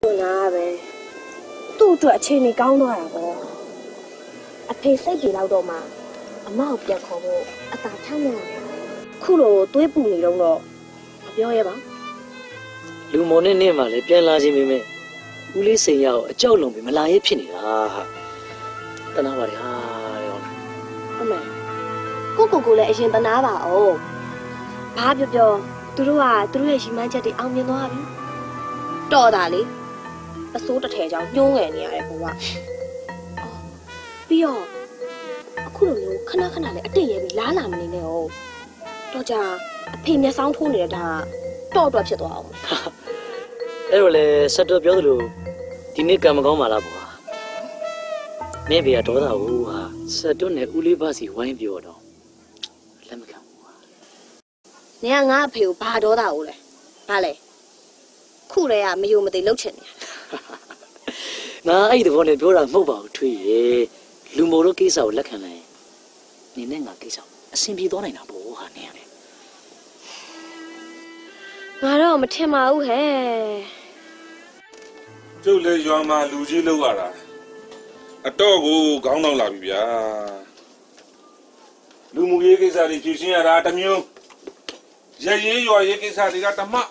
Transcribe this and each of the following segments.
哪呗，都赚钱你讲多少个？啊，陪谁比老多嘛？阿妈好别可不，啊大厂呢，苦了对不你拢了，表演吧。 လူမော်နဲ့နဲ့မှလည်းပြန်လာခြင်းပဲမဲ့ဦးလေးစိန်ရအောင်အကြောက်လုံးပြီးမလာရဲဖြစ်နေတာဟာတနာပါလေဟာရောအမေကိုလည်းအရင်တနာပါအောင်ဘာပြောသူတို့ရဲ့ရှိမှန်းချက်တွေအောင်မြင်သွားပြီတော်တာလေအစိုးတစ်ထည်ကြောင့်ညှိုးငယ်နေရတယ်ဘဝပြီးတော့အခုလိုမျိုးခဏလေးအတိတ်ရဲပြီးလားလာမနေနဲ့ဟုတ်တော့ကြာအဖေမျက်စောင်းထိုးနေတဲ့ဒါတော့ဖြစ်သွားအောင်အဲ့တော့လေဆက်တော့ပြောသလိုဒီနေ့ကံမကောင်းပါလားကွာမင်းဘေကဒေါသကိုဟာဆက်တော့နဲ့ဦးလေးပါစီဝိုင်းပြောတော့လက်မခံဘူးကွာနင်ကငါအဖေကိုဘာဒေါသကိုလဲဘာလဲခုလဲကမယုံမသိလှုပ်ချင်နေငါအဲ့ဒီဘောနဲ့ပြောတာမဟုတ်ပါဘူးထွေးရေလူမိုတို့ကိစ္စကိုလက်ခံလိုက်နင်နဲ့ငါကိစ္စအဆင်ပြေသွားနိုင်တာပေါ့ဟာနင်ရတယ်ငါတော့မထင်ပါဘူးဟဲ့ကျုပ်လည်းရွာမှာလူကြီးလောက်ရတာအတော့ကိုခေါင်းတော့လာပြီဗျာလူမှုရေးကိစ္စတွေဖြေရှင်းရတာတစ်မျိုးရရေးရွာရေးကိစ္စတွေကတမ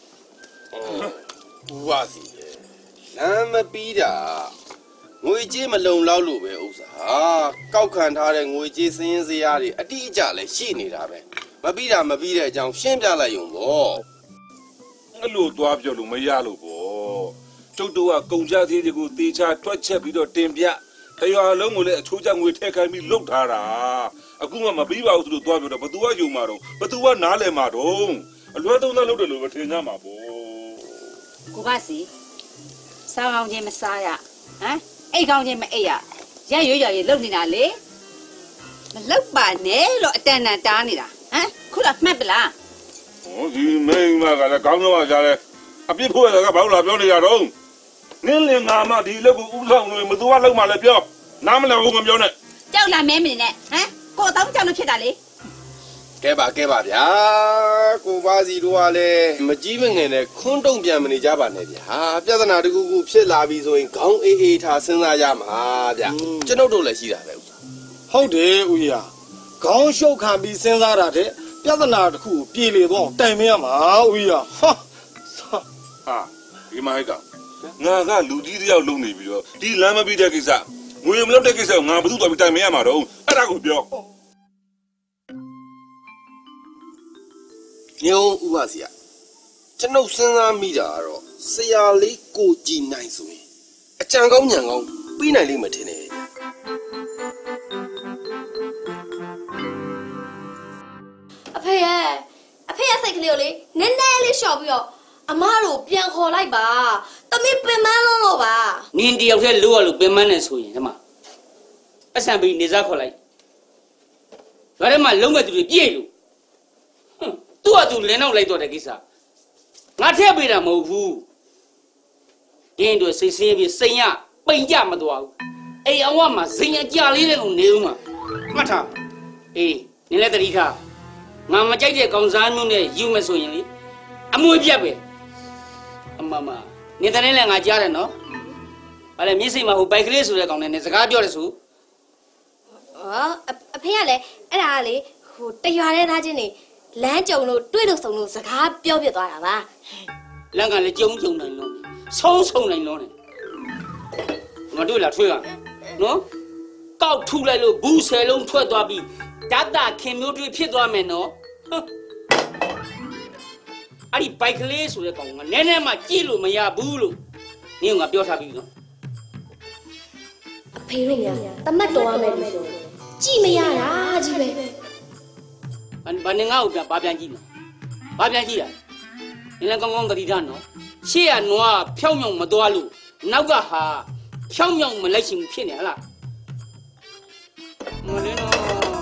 ဦးပါစီလမ်းမပြီးတာငွေကြေးမလုံလောက်လို့ပဲဥစ္စာကောက်ခံထားတဲ့ငွေကြေးစင်းရင်စရာတွေအတိအကျလည်းရှိနေတာပဲမပြီးတဲ့အကြောင်းရှင်းပြလိုက်ရုံပေါ့အဲ့လိုသွားပြောလို့မရလို့ပေါ့ကျုပ်တို့ကကုန်ကြသေးတွေကိုတေချာတွက်ချက်ပြီးတော့တင်ပြတရွာလုံးကိုလည်းအချိုးချငွေထည့်ခိုင်းပြီးလုတ်ထားတာအခုမှမပြီးပါဘူးဆိုလို့သွားပြောတော့ဘသူကယုံမှာတော့ဘသူကနားလည်မှာတော့အလွဲသုံးစားလုပ်တယ်လို့ပဲထင်ကြမှာပေါ့ကိုပါစီစားကောင်းချင်းမစားရဟမ်အိတ်ကောင်းချင်းမအိတ်ရရက်ရွရွလုတ်နေတာလေမလုတ်ပါနဲ့လို့အတန်တန်တားနေတာဟမ်ခုတော့မှတ်ပလားဟောဒီမိန်းမကလည်းကောင်းတော့ကြတယ်အပြစ်ဖို့ရတာကဘာလို့လာပြောနေရတော့နင်းလင်ငါမဒီလက်ကိုဥဆောင်လို့မသူကလောက်မှလည်းပြောနားမလည်ဘူးမပြောနဲ့ကြောက်လာမဲမနေနဲ့ဟမ်ကိုတောင်းကြောက်လို့ဖြစ်တာလေကဲပါဗျာကိုပါစီတို့ကလည်းမကြီးမငယ်နဲ့ခွန်းတုံပြန်မနေကြပါနဲ့ဗျာပြဿနာတစ်ခုခုဖြစ်လာပြီဆိုရင်ခေါင်းအေးထားစဉ်းစားရမှာဗျာကျွန်ုပ်တို့လည်းရှိတာပဲဥစ္စာဟုတ်တယ်ဦးရခေါင်းရှုပ်ခံပြီးစဉ်းစားတာတဲ့ပြဿနာတစ်ခုပြေလေတော့တိုင်မရမှာဦးရဟာဒီမိုက်ကငါကလူကြီးတယောက်လုံနေပြီးတော့ဒီလမ်းမပြီးတဲ့ကိစ္စငွေမလောက်တဲ့ကိစ္စကိုငါဘယ်သူတော်ပြီးတိုင်မရမှာတော့အဲ့ဒါကိုပြောညုံဥပါစီကကျွန်ုပ်စဉ်းစားမိတာကတော့ဆရာလေးကိုကြည်နိုင်ဆိုရင်အကြံကောင်းညံကောင်းပြီးနိုင်လိမ့်မယ်ထင်တယ်အဖေရဲ့စိတ်ကလေးကိုလေနည်းနည်းလေးလျှော့ပြီးတော့အမတို့ပြန်ခေါ်လိုက်ပါတမီးပင်မလုံးလို့ပါနင်တယောက်တည်းလို့ရလို့ပင်မနဲ့ဆိုရင်ဒီမှာအဆန်ပြီးနေစားခေါ်လိုက်ဒါထဲမှာလုံးမဲ့သူတွေပြည့်လို့သူ့အတူလင်းတော့လိုက်တော့တဲ့ကိစ္စငါထည့်ပေးတာမဟုတ်ဘူးဒင်းတို့စိတ်ဆင်းပြီးစိန်ရပိန်ကြမသွားဘူးအိမ်အောင်ကမှစိန်ရကြလေးတဲ့ကိုနေဦးမှာမှတ်ထားအေးနင်လည်းတတိထားငါမကြိုက်တဲ့ကောင်စားမျိုးနဲ့ယူမယ်ဆိုရင်လေအမွေပြတ်ပဲအမနင်တန်းနဲ့ငါကြားတယ်နော်ဘာလဲမျက်စိမှာဟိုဘိုက်ကလေးဆိုတဲ့ကောင်နဲ့နင်စကားပြောတယ်ဆိုအဖေကလည်းအဲ့ဒါကလေဟိုတရွာတဲ့သားချင်းနေလမ်းကြုံလို့တွေ့လို့ဆုံလို့စကားပြောပြသွားတာပါလမ်းကလည်းကြုံနိုင်လို့ဆုံးနိုင်လို့နဲ့ငါတို့လာထွေးရနော်ကောက်ထူလိုက်လို့ဘူးဆယ်လုံးထွက်သွားပြီးဓာတ်တာခင်မျိုးတွေဖြစ်သွားမယ်နော်အဲ့ဒီဘိုက်ကလေးဆိုတဲ့ကောင်ကနည်းနည်းမှကြည့်လို့မရဘူးလို့နင်းကပြောထားပြီးနော်အဖေတို့များတမတ်တော်ရမယ်လို့ကြည့်မရတာကြီးပဲဘာနေငါ့ကိုဘာပြန်ကြည့်လဲဘာပြန်ကြည့်တာနင်းလည်းကောင်းသတိထားနော်ရှေ့ကနွားဖြောင်းမြောင်မသွားလို့နောက်ကဟာဖြောင်းမြောင်မလိုက်ချင်ဘူးဖြစ်နေဟလားမလင်းတော့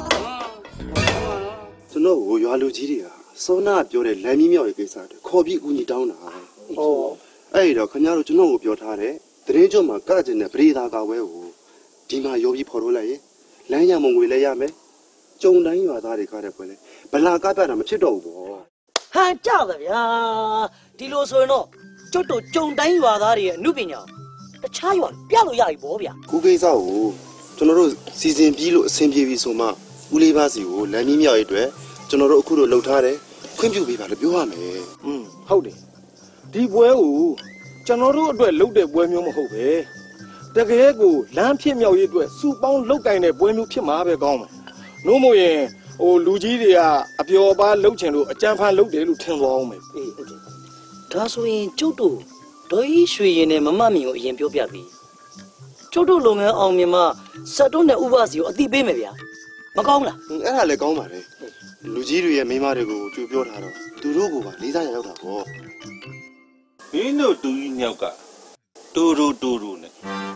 ကျွန်တော်ကိုရွာလူကြီးတွေကစောနာပြောတဲ့လမ်းကြီးမြောက်ရဲ့ကိစ္စတွေခေါ်ပြီးအကူကြီးတောင်းတာဟောအဲ့တော့ခင်ဗျားတို့ကျွန်တော်ကိုပြောထားတယ်တရင်ကျွတ်မှာကကြင်တဲ့ပရိသာကဝဲကိုဒီမှာရောပြီးဖော်ထုတ်လိုက်ရင်လမ်းရမုံငွေလဲရမယ်ကျုံတိုင်းရွာသားတွေကတဲ့ပွဲလဲဗလာကပြတာမဖြစ်တော့ဘူးပေါ့ဟာကြောက်တယ်ဗျာဒီလိုဆိုရင်တော့ကျုပ်တို့ကြုံတိုင်းရွာသားတွေရဲ့အမှုပညာတခြားရွာပြလို့ရပြီဗောဗျာခုကိစ္စကိုကျွန်တော်တို့စီစဉ်ပြီးလို့အဆင်ပြေပြီဆိုမှဦးလေးပါစီကိုလမ်းမီးမြောက်ရဲ့အတွက်ကျွန်တော်တို့အခုလိုလှုပ်ထားတယ်ခွင့်ပြုပေးပါလို့ပြောရမယ်ဟုတ်တယ်ဒီပွဲကိုကျွန်တော်တို့အတွက်လှုပ်တဲ့ပွဲမျိုးမဟုတ်ပဲတကယ်ကိုလမ်းဖြစ်မြောက်ရေးအတွက်စူပေါင်းလှုပ်ကင်တဲ့ပွဲမျိုးဖြစ်မှာပဲကောင်းမယ်နို့မို့ရင်လူကြီးတွေကအပျော်ပါလှုပ်ချင်လို့အကြံဖန်လှုပ်တယ်လို့ထင်သွားအောင်မယ်အေးဟုတ်တယ်ဒါဆိုရင်ကျုပ်တို့ဒေါ်ကြီးရွှေရင်နဲ့မမမင်ကိုအရင်ပြောပြပြီကျုပ်တို့လုပ်ငန်းအောင်မြင်မှစက်တွန်းတဲ့ဥပစီကိုအတိပေးမယ်ဗျာမကောင်းလားအဲ့ဒါလည်းကောင်းပါလေလူကြီးတွေရဲ့မိန်းမတွေကိုကြိုပြောထားတော့သူတို့ကပါလေးစားရရောက်တာပေါ့မင်းတို့တူကြီးညောက်ကတိုးနဲ့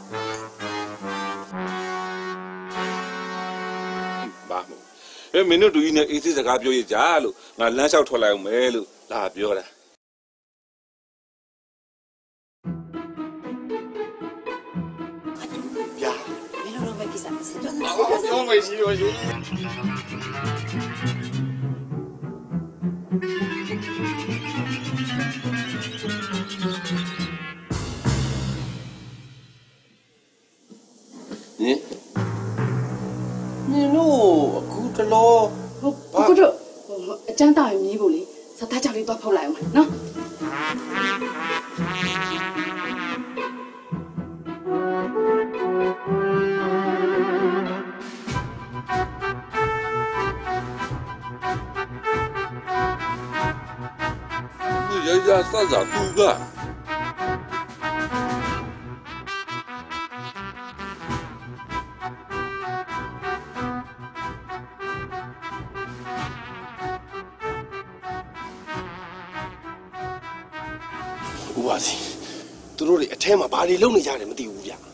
ဘာမို့မင်းတို့တူကြီးနဲ့အေးစစ်စကားပြောရကြလို့ငါလမ်းလျှောက်ထွက်လိုက်အောင်မယ်လို့လာပြောတာပြောမယ်ရှိလို့ရှိနင်တို့အခုတလောအခုတို့အကျန်းတာရင်မြည်ဖို့လေစသားကြောင်လေးတော့ဖောက်လိုက်အောင်နော်ရစစသူကဦးပါစီသူတို့တွေအထဲမှာဘာတွေလုပ်နေကြတယ်မသိဘူးဗျ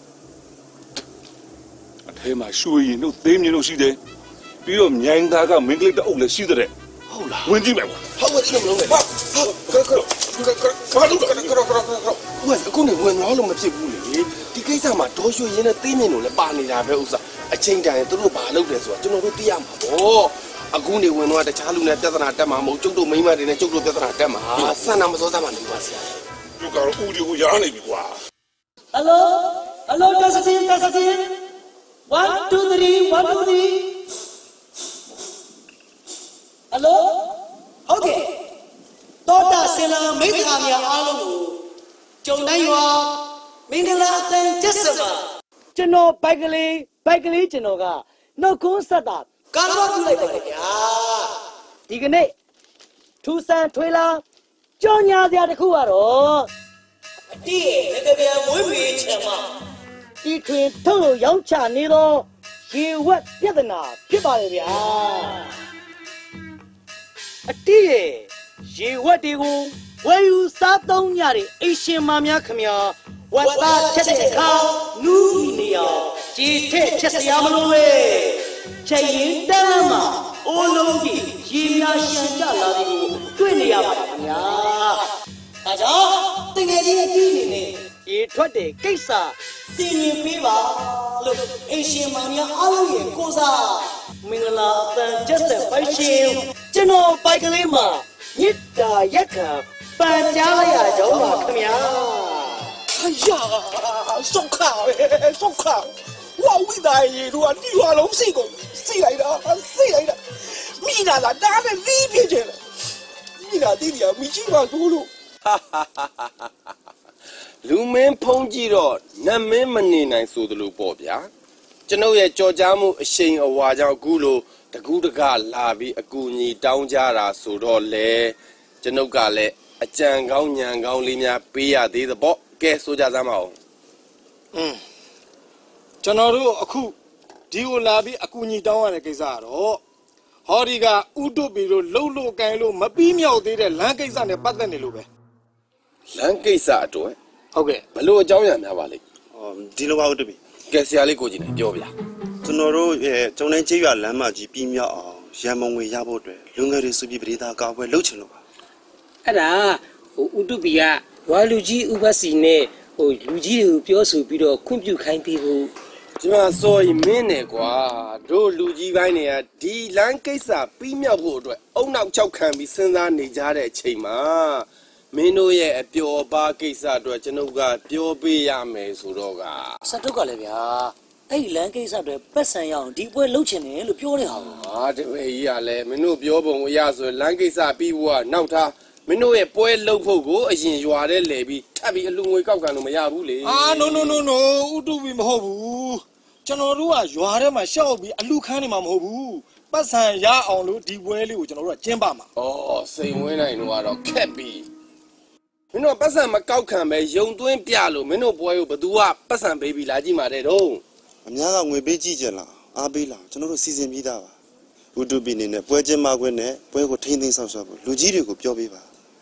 အထဲမှာရွှေရင်တို့သေးမြင်တို့ရှိတယ်ပြီးတော့မြိုင်သားကမင်းကလေးတအုပ်လည်းရှိတဲ့ဟုတ်လားဝင်ကြည့်မယ်ကွာဟုတ်ကဲ့ဒီလိုမလုပ်နဲ့ဟာဘာလို့အခုနေဝင်တော့လို့မဖြစ်ဘူးလေဒီကိစ္စမှာဒေါ်ရွှေရင်နဲ့သေးမြင်တို့လည်းပါနေတာပဲဥစ္စာအချိန်တိုင်းသူတို့ဘာလုပ်တယ်ဆိုတာကျွန်တော်တို့သိရမှာပေါ့အခုနေဝင်တော့တခြားလူနဲ့ပြဿနာတက်မှာမဟုတ်ကျုပ်တို့မိန်းမတွေနဲ့ကျုပ်တို့ပြဿနာတက်မှာဆန္ဒမစောစမ်းမှနေပါဆရာသူကတော့ဦးဒီကိုရားနေပြီကွာဟယ်လိုtesting 1 2 3 1 2 3ဟုတ်ကဲ့တောတာဆင်လာမိခါများအားလုံးကိုကြုံတိုင်းရွာမင်္ဂလာအတန်ကျက်စပါကျွန်တော်ဘိုက်ကလေးကျွန်တော်ကနှုတ်ခွန်းဆက်တာကားတော့ပြုလိုက်ပါတယ်ဗျာဒီကနေ့ထူဆန်ထွေးလာကြော်ညာစရာတစ်ခုကတော့အတိရဲ့လက်ကြံမွေးမြူချင်မှာဒီထွင်ထုတ်လို့ရောင်းချနေတော့ရေဝက်ပြဿနာဖြစ်ပါလေဗျာအတိရဲ့ရေဝက်တွေကိုဝယ်ယူစားသုံးကြတဲ့အိရှင်မများခမညာဝက်သားချက်တဲ့အခါနူးနေအောင်ကြည်ထက်ချက်စရာမလိုပဲချက်ရင်တန်းမှာအိုးလုံးကြီးရေများရှမ်းကြလာတဲ့ကိုတွေ့နေရပါခင်ဗျာဒါကြောင့်တကယ်ကြီးအကြီးနေနေရေထွက်တဲ့ကိစ္စစီရင်ပေးပါလို့အိရှင်မများအားလုံးရဲ့ကိုစားမင်္ဂလာအတန်ကျက်တဲ့ပိုင်ရှင်ကျွန်တော်ပိုက်ကလေးမှာမြစ်တာရက်ခံပန်ကြားလိုက်ရကြောင်းပါခင်ဗျာ哎呀，送卡呗，送卡！我为大爷说，你话龙谁讲？谁来的？谁来的？米娜啦，哪里里边去了？米娜弟弟啊，米奇嘛走路。哈哈哈哈哈哈！လူမင်းဖုံးကြည့်တော့နတ်မင်းမနေနိုင်ဆိုသလိုပေါ့ဗျာကျွန်ုပ်ရဲ့ကြော်ကြားမှုအရှိန်အဝါကြောင့်အခုလိုတကူးတကလာပြီးအကူအညီတောင်းကြတာဆိုတော့လေကျွန်ုပ်ကလည်းအကြံကောင်းညံကောင်းလေးများပေးရသေးသပေါ့ကဲဆိုကြစမ်းပါဦးကျွန်တော်တို့အခုဒီကိုလာပြီးအကူအညီတောင်းရတဲ့ကိစ္စကတော့ဟောဒီကဥတုပီလို့လှုပ်လို့ကန်လို့မပြီးမြောက်သေးတဲ့လမ်းကိစ္စနဲ့ပတ်သက်နေလို့ပဲလမ်းကိစ္စအတွက်ဟုတ်ကဲ့ဘလို့အကြောင်းအရာများပါလိမ့်ဒီလိုပါဦးတပီကဲဆရာလေးကိုကြည့်နေပြောဗျာကျွန်တော်တို့ရဲ့ကျုံတိုင်းကျေးရွာလမ်းမကြီးပြီးမြောက်အောင်ရန်မုံငွေရဖို့အတွက်လူငယ်တွေစုပြီးပရိသတ်ကာကွယ်လှုပ်ချင်လို့ပါအဲ့ဒါဥတုပီကဝါလူကြီးဥပစီနဲ့လူကြီးတွေကိုပြောဆိုပြီးတော့ခွင့်ပြုခိုင်းပေးဖို့ကျွန်တော်စော်ရင်မင်းနဲ့ကွာတို့လူကြီးပိုင်းတွေကဒီလမ်းကိစ္စပြီးမြောက်ဖို့အတွက်အုံနောက်ချောက်ခံပြီးစဉ်းစားနေကြတဲ့အချိန်မှာမင်းတို့ရဲ့အပျော်ပါကိစ္စအတွက်ကျွန်ုပ်ကပြောပေးရမယ်ဆိုတော့ကစတုတ်ကလည်းဗျာအဲ့ဒီလမ်းကိစ္စတွေပတ်စံရအောင်ဒီပွဲလှုပ်ချင်တယ်လို့ပြောတဲ့ဟာကိုတပည့်ကြီးကလည်းမင်းတို့ပြောပုံအရဆိုလမ်းကိစ္စပြီးဖို့ကနောက်ထားမင်းတို့ရဲ့ပွဲလှုပ်ဖို့ကိုအရင်ရွာတဲ့လဲပြီးထပ်ပြီးအလူငွေကောက်ခံလို့မရဘူးလေ no ဥတုပြီးမဟုတ်ဘူးကျွန်တော်တို့ကရွာထဲမှာရှောက်ပြီးအလူခန်းနေမှာမဟုတ်ဘူးပတ်စံရအောင်လို့ဒီပွဲလေးကိုကျွန်တော်တို့ကကျင်းပမှာစိန်ဝင်းနိုင်တို့ကတော့ခက်ပြီမင်းတို့ပတ်စံမကောက်ခံပဲယုံသွင်းပြလို့မင်းတို့ပွဲကိုဘသူကပတ်စံပေးပြီးလာကြည့်မှာတဲ့တော့အများကငွေပေးကြည့်ကြလားအားပေးလားကျွန်တော်တို့စီစဉ်ပြီးသားပါဥတုပိနေနဲ့ပွဲကျင်းပခွင့်နဲ့ပွဲကိုထိန်းသိမ်းဆောက်ရှောက်ဖို့လူကြီးတွေကိုပြောပေးပါ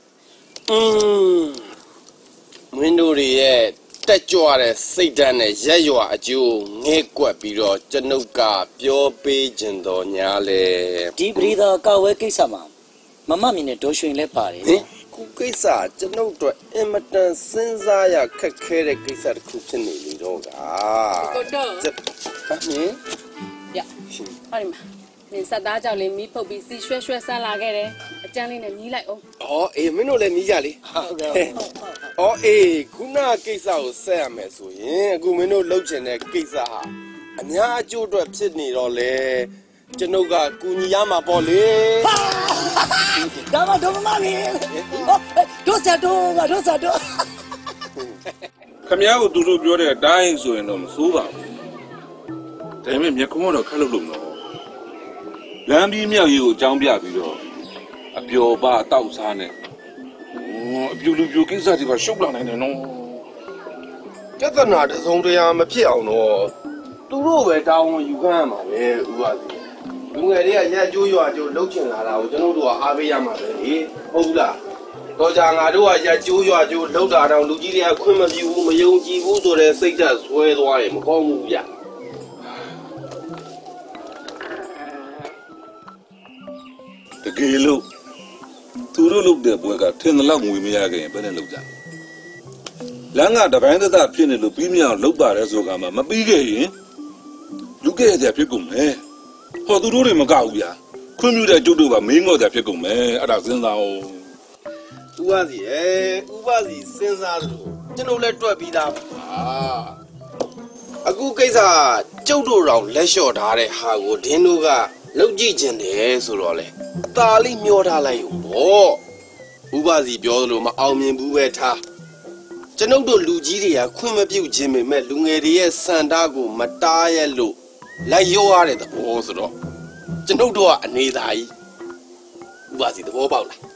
မင်းတို့ရဲ့တက်ကြွတဲ့စိတ်ဓာတ်နဲ့ရက်ရွာအကျိုးငဲ့ကွက်ပြီးတော့ကျွန်ုပ်ကပြောပေးခြင်းတော်ညာလေဒီပရိသာကာဝဲကိစ္စမှာမမမြင်တဲ့ဒေါ်ရွှင်လည်းပါတယ်ခုကိစ္စကျွန်ုပ်တို့အင်မတန်စဉ်းစားရခက်ခဲတဲ့ကိစ္စတစ်ခုဖြစ်နေလေတော့ကကိုတော့ဟင်ရဟောဒီမှာနင်စက်သားကြောင့်လေးမီးဖုတ်ပြီးစီရွှဲရွှဲဆန်းလာခဲ့တယ်အကျန်းလေးနဲ့မြည်လိုက်အောင်အေးမင်းတို့လည်းမြည်ကြလေဟုတ်ကဲ့အေးခုနကိစ္စကိုဆက်ရမယ်ဆိုရင်အခုမင်းတို့လှုပ်ချင်တဲ့ကိစ္စဟာအများအကျိုးအတွက်ဖြစ်နေတော့လေကျွန်ုပ်ကကူညီရမှာပေါ့လေဒါမှတော့မလေးတို့စတော့ခမည်းကိုသူတို့ပြောတဲ့အတိုင်းဆိုရင်တော့မစိုးပါဘူးဒါပေမဲ့မျက်ခုံးတော့ခက်လို့တော့လမ်းပြီးမြောက်ရီကိုအကြောင်းပြပြီးတော့အပျော်ပါအတောက်စားနဲ့အပြူလူပြူကိစ္စတွေပါရှုပ်လာနိုင်တယ်နော်ပြဿနာတစုံတရာမဖြစ်အောင်တော့သူတို့ပဲတောင်းဝန်ယူခံရမှာပဲဥပါစီလူငယ်တွေကရက်ကျိုးရွာကျိုးလှုပ်ချင်လာတာကိုကျွန်တော်တို့ကအားပေးရမှာပဲလေဟုတ်လားတော့ကြာငါတို့ကရက်ကျိုးရွာကျိုးလှုပ်တာတော့လူကြီးတွေကခွင့်မပြုဘူးမယုံကြည်ဘူးဆိုတဲ့စိတ်ဓာတ်ဆွဲသွားရင်မကောင်းဘူးဗျတကယ်လို့သူတို့လုပ်တဲ့ပွဲကထင်တယ်လို့ငွေမရခဲ့ရင်ဘယ်နဲ့လုပ်ကြလမ်းကတပိုင်းသက်သက်ဖြစ်နေလို့ပြီးမြောက်လုပ်ပါတယ်ဆိုကမှမပြီးခဲ့ရင်လူကဲတဲ့ဖြစ်ကုန်မယ်ဟောသူတို့တွေမကောက်ဘူးဗျာခွင့်ပြုတဲ့ကျုပ်တို့ကမင်းငေါ့တဲ့ဖြစ်ကုန်မယ်အဲ့ဒါစဉ်းစားအောင်ဥပစီဥပစီစဉ်းစားလို့ကျွန်တော်လည်းတွက်ပြီးသားပါအခုကိစ္စကျုပ်တို့တော်လက်လျှော့ထားတဲ့ဟာကိုဒင်းတို့ကလောက်ကြည့်ခြင်းတယ်ဆိုတော့လေအသာလေးမျောထားလိုက်ရောပေါ့ဥပစီပြောလို့မအောင်မြင်ဘူးပဲထားကျွန်ုပ်တို့လူကြီးတွေကခွင့်မပြုခြင်းပေမဲ့လူငယ်တွေရဲ့စံတားကိုမတားရလို့လိုက်ရောရတဲ့သဘောဆိုတော့ကျွန်ုပ်တို့ကအနေသာကြီးဥပစီသဘောပေါက်လား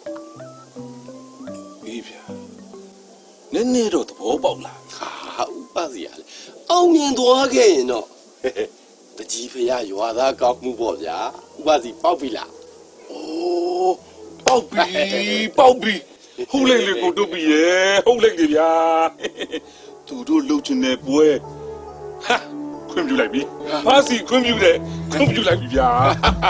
ပြီးဗျာနည်းနည်းတော့သဘောပေါက်လားဥပစီရလေအောင်မြင်သွားခဲ့ရင်တော့တကြီးဖရရွာသားကောက်မှုပေါ့ဗျာဥပစီပေါက်ပြီလားပေါက်ပြီဟုတ်လိုက်လေကိုတို့ပြီရဲ့ဟုတ်လိုက်လေဗျာသူတို့လှုပ်ချင်တဲ့ပွဲဟာခွင့်ပြုလိုက်ပြီဖားစီခွင့်ပြုလိုက်ပြီဗျာ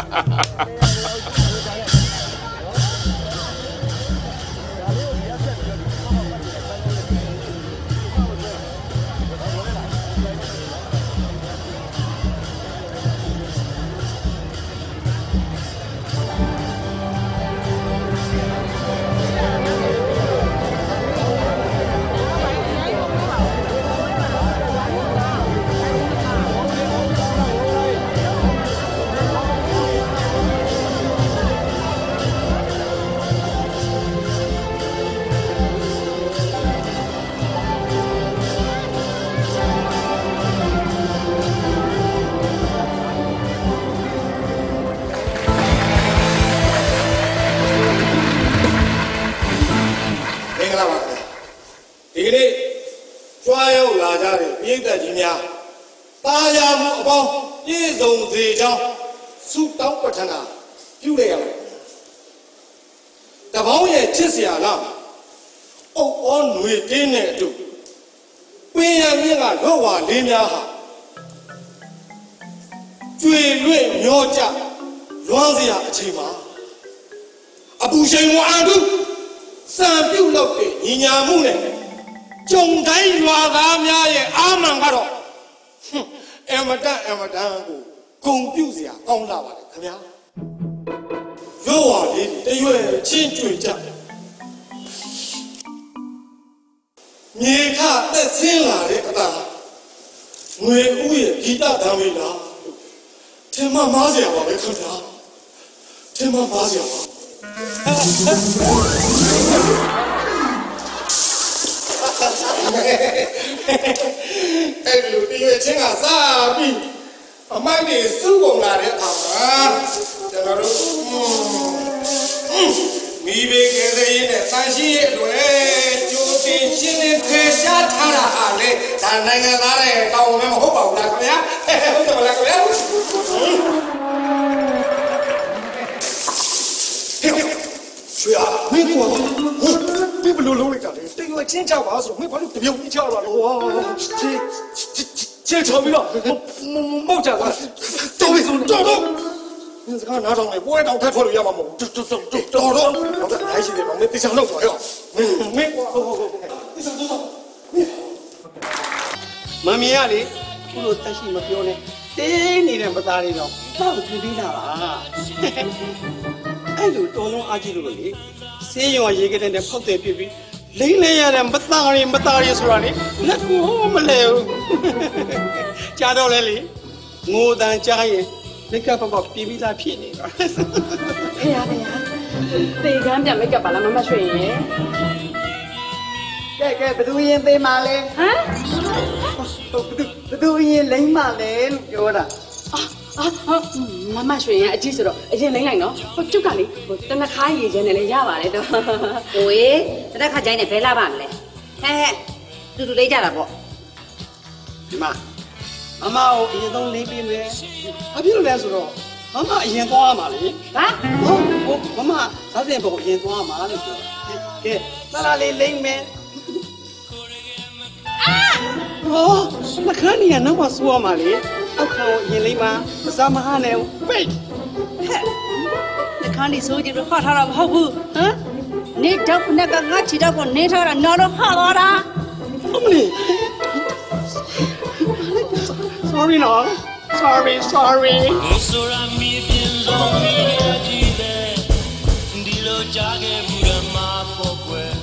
ဒီကနေ့ကြွားရောက်လာကြတဲ့ပြည်သက်ကြီးများတာယာမှုအပေါင်းပြည့်စုံစေကြောင်းဆုတောင်းပတနာပြုလိုက်ရမယ်တပေါင်းရဲ့ချစ်စရာလားအုပ်အောຫນွေတင်းတဲ့အတူပင်ရမြင့်ကလော့ဝါလေးများဟာကျွေလွင့်မျောကြလွမ်းစရာအချိန်မှာအပူရှိန်ဝါတုစံပြုတ်လို့တဲ့ညီညာမှုနဲ့ကြုံတိုင်းရွာသားများရဲ့အာမန်ကတော့အမတန်ကိုဂုံပြုတ်စရာကောင်းလာပါတယ်ခင်ဗျာရောဝါလေးတရွယ်ချင်းကျွေကြရမြေခသက်ဆင်းလာတဲ့အတာငွေဥရဲ့ဂီတတံမေးလားထင်မှမားစရာပါပဲခင်ဗျာထင်မှမားစရာပါအဲ့လိုဒီရဲ့ချင်းကစားပြီးအမိုက်တွေစုပုံလာတဲ့အခါမှာကျွန်တော်တို့မိဘကလေးတွေနဲ့ဆန်းရှိရဲ့အတွက်ကြိုတင်ရှင်းလင်းဖေရှားထားတာဟာလေဒါနိုင်ငံသားတွေတောင်းမယ်မဟုတ်ပါဘူးလားခင်ဗျာဟုတ်တယ်မလားခင်ဗျာဆွေအားမင်းကွာဒီဘလို့လုံးလိုက်တာလေတိတ်လိုက်ချင်းချပါဆိုမင်းဘာလို့တပြုံကြီးချတာလဲဟောချင်းချပြီးတော့မောက်ကြလားတော်ပြီဆိုတော်你是看哪种的？我也当太错了，要么么，找着，我这还是得往那地上弄左右，没，地上多少？ 妈咪呀哩，我都担心没标呢，这你人不打理了，那不就对了啦？哎，就多弄阿几路哩，谁用一个人的跑得比比，另类呀人不打理说啦哩，那我们来哦，家到来哩，我当家人。你干爸爸比比他便宜吧？ 哎呀，这个别没干巴了，妈妈说耶。 这不都因被骂嘞？ 啊？ 不都因雷骂嘞？有的。 妈妈说耶，几时了？已经来了，我就讲哩，我等他开业前来家吧嘞都。 喂，等他开前来陪老板嘞。嘿，嘟嘟来家了不？ 妈。妈妈，我一动那边嘞，他比如来说咯，妈妈一天多嘛嘞？ 啊？ 我妈妈啥时间不一天多嘛嘞？给，那里来没？ 啊！ 哦，那看你那么说嘛嘞？我看我一来嘛，啥嘛哈呢？喂， 你看你手机都好他了好不？嗯？你找那个我知道过，你找了哪都好了啦？ 怎么嘞？Sorry နော် sorry 你说让你变成你的记得ဒီလိုကြားခဲ့ဘူးဓမ္မပေါ်ကွယ်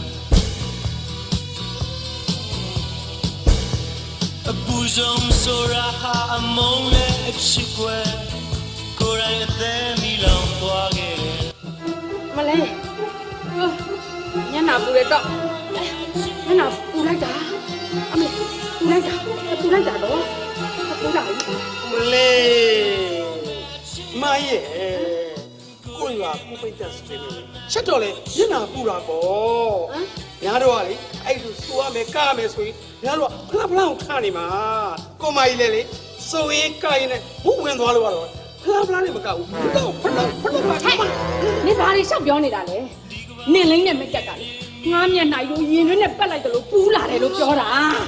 အပူဆုံးဆိုရဟာအမုန်းနဲ့အချစ်ကွယ်ကိုယ်တိုင်အသက်မီလောင်သွားခဲ့တယ်မလေးညနာပူရတော့ညနာပူလိုက်တာအမေပူလိုက်တာတော့မလေးမရဲ့ကိုရွာကိုပိတ်သက်စတယ်ချက်တော့လေညနာပူတာပေါ့ညာတော့လေအဲ့လိုစူရမယ်ကားမယ်ဆိုရင်ညာတော့ဖလားကိုခါနေမှာကိုမကြီးလေစိုးရင်ကားရင်လည်းဘုံဝင်သွားလို့ကတော့ဖလားနဲ့မကဘူးတော့ဖလားပါနေဘာတွေရှောက်ပြောနေတာလဲနင်လိမ့်နဲ့မကက်ကလေငါးမျက်နှာယူရင်တွေနဲ့ပတ်လိုက်တယ်လို့ပူလာတယ်လို့ပြောတာ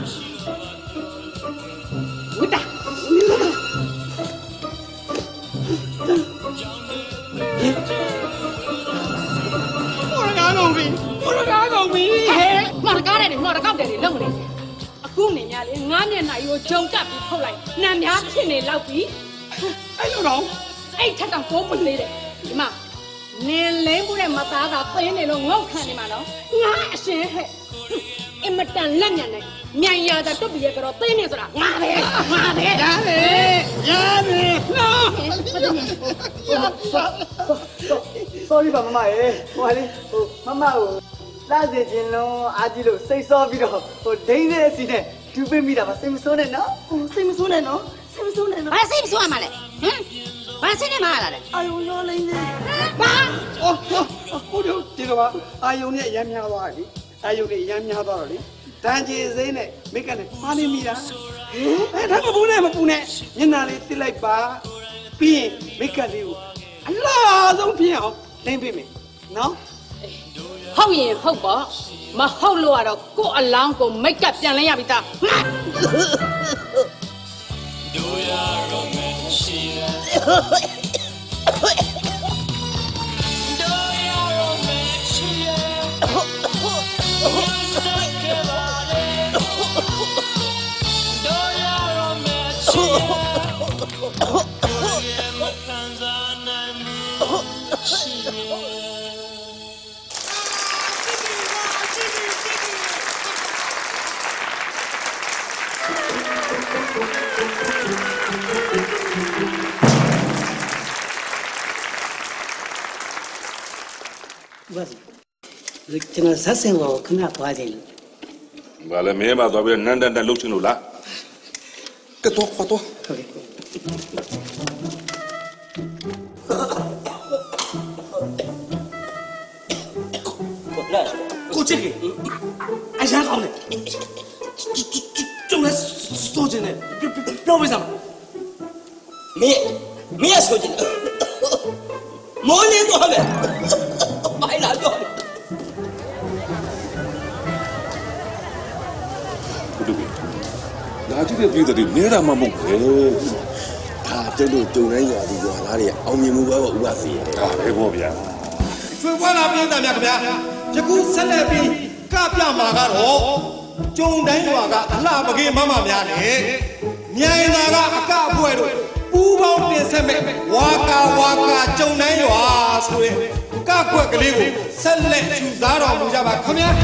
ဝိတာ我的干狗逼ဟဲ့ငါတကားတယ်ငါတကောက်တယ်လုံနေအခုနေများလေငါးမျက်နှာယူဂျုံကပ်ပြီးဖုတ်လိုက်နံများဖြစ်နေလောက်ပြီအဲ့လိုတော့အဲ့ထက်တောင်ကိုးပွင့်လေးတယ်ဒီမှာနင်လိမ့်မှုတဲ့မသားသာသင်းနေလို့ငေါ့ခံနေမှာနော်ငါအရှင်ဟဲ့အမတန်လက်ညံနေမြန်ရတာတွတ်ပြီးရတော့သင်းနေဆိုတာငါပဲရတယ်နော် sorry ပါမမရေဟိုလေမမကိုလာစေခြင်းလုံးအားကြီးလို့စိတ်ဆောပြီးတော့ဟိုဒိန်းတဲ့အစီနဲ့ဒူးပေးမိတာပါစိတ်မဆိုးနဲ့နော်စိတ်မဆိုးနဲ့နော်ဘာစိတ်မဆိုးရမှာလဲဟမ်ဘာစိတ်နဲ့မှားလာလဲအာယုံရောလိမ့်နေဘာဟိုတို့ဒီတော့အာယုံနဲ့ရမ်းများသွားပြီအာယုံနဲ့ရမ်းများသွားတော့လေတန်ကြီးစိမ့်နဲ့မိကနဲ့မှားနေမိတာဒါမပူနဲ့မျက်နှာလေးတစ်လိုက်ပါပြီးရင်မိကလေးကိုအလားဆုံးဖြစ်အောင်လိမ့်ပေးမယ်နော်ဟုတ်ရင်ဟုတ်ပါမဟုတ်လို့ကတော့ကို့အလောင်းကိုမိတ်ကပ်ပြန်လဲရပြီသားတို့ရတော့မရှိရတို့ရတော့မရှိရစိတ်ကပါလေတို့ရတော့မရှိရမခံစားနိုင်မရှိရကျွန်တော်ဆက်စင်ကိုခဏသွားကြည့်လို့ဘာလဲမင်းမသွားပြီးနန်းတန်းလှုပ်ချင်လို့လားကတော့ဟုတ်တော့ဟုတ်ကဲ့ကိုချစ်ကြီးအရန်ကောင်းတယ်ကျုံလည်းစိုးခြင်းနဲ့ပြောပေးစမ်းမင်းဆိုခြင်းမောနေတော့လေမိုင်းလာတော့ဒါကြည့်တဲ့ပြည်သူတွေနေတာမှမဟုတ်ဘူးဒါကျုပ်တို့ကြုံတိုင်းရွာဒီရွာသားတွေအောင်မြင်မှုပဲပေါ့ဥပစီရဲ့ဒါပဲပေါ့ဗျာကျွေးပွားလာပြင်းတယ်များခင်ဗျာယခုဆက်လက်ပြီးကပြမှာကတော့ကျုံတိုင်းရွာကအလှပကေးမမများနဲ့မြိုင်သာကအကအဖွဲ့တို့ပူပေါင်းတင်ဆက်မဲ့ဝါကာကျုံတိုင်းရွာဆိုရင်ကကွက်ကလေးကိုဆက်လက်ချူစားတော်မူကြပါခင်ဗျာ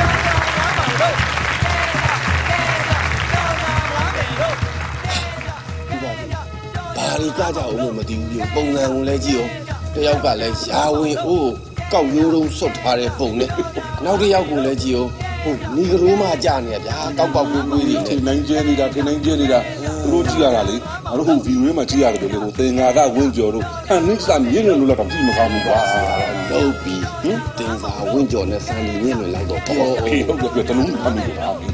ဘာလီကကြအောင်လို့မသိဘူးပြပုံစံကိုလည်းကြည့်အောင်တယောက်ကလည်းရာဝင်အိုးကောက်ရိုးတုံးစွတ်ထားတဲ့ပုံနဲ့နောက်တစ်ယောက်ကိုလည်းကြည့်အောင်ဟုတ်နီကရိုးမှကြာနေရဗျာကောက်ကွေးတွေထင်နိုင်ကျဲနေတာသူတို့ကြည့်ရတာလေငါတို့ဟိုဗီဒီယိုထဲမှာကြည့်ရတယ်လေဟိုသင်္ဃာကဝင်းကျော်တို့ခန့်နစ်စာမြင့်နေလို့တော့ကြည့်မကောင်းဘူးကွာလုံးပြီးတင်စာဝင်းကျော်နဲ့စံဒီမြင့်လွင်လိုက်တော့ပြောအေးဟုတ်တယ်တလုံးမှမလို့ပါဘူး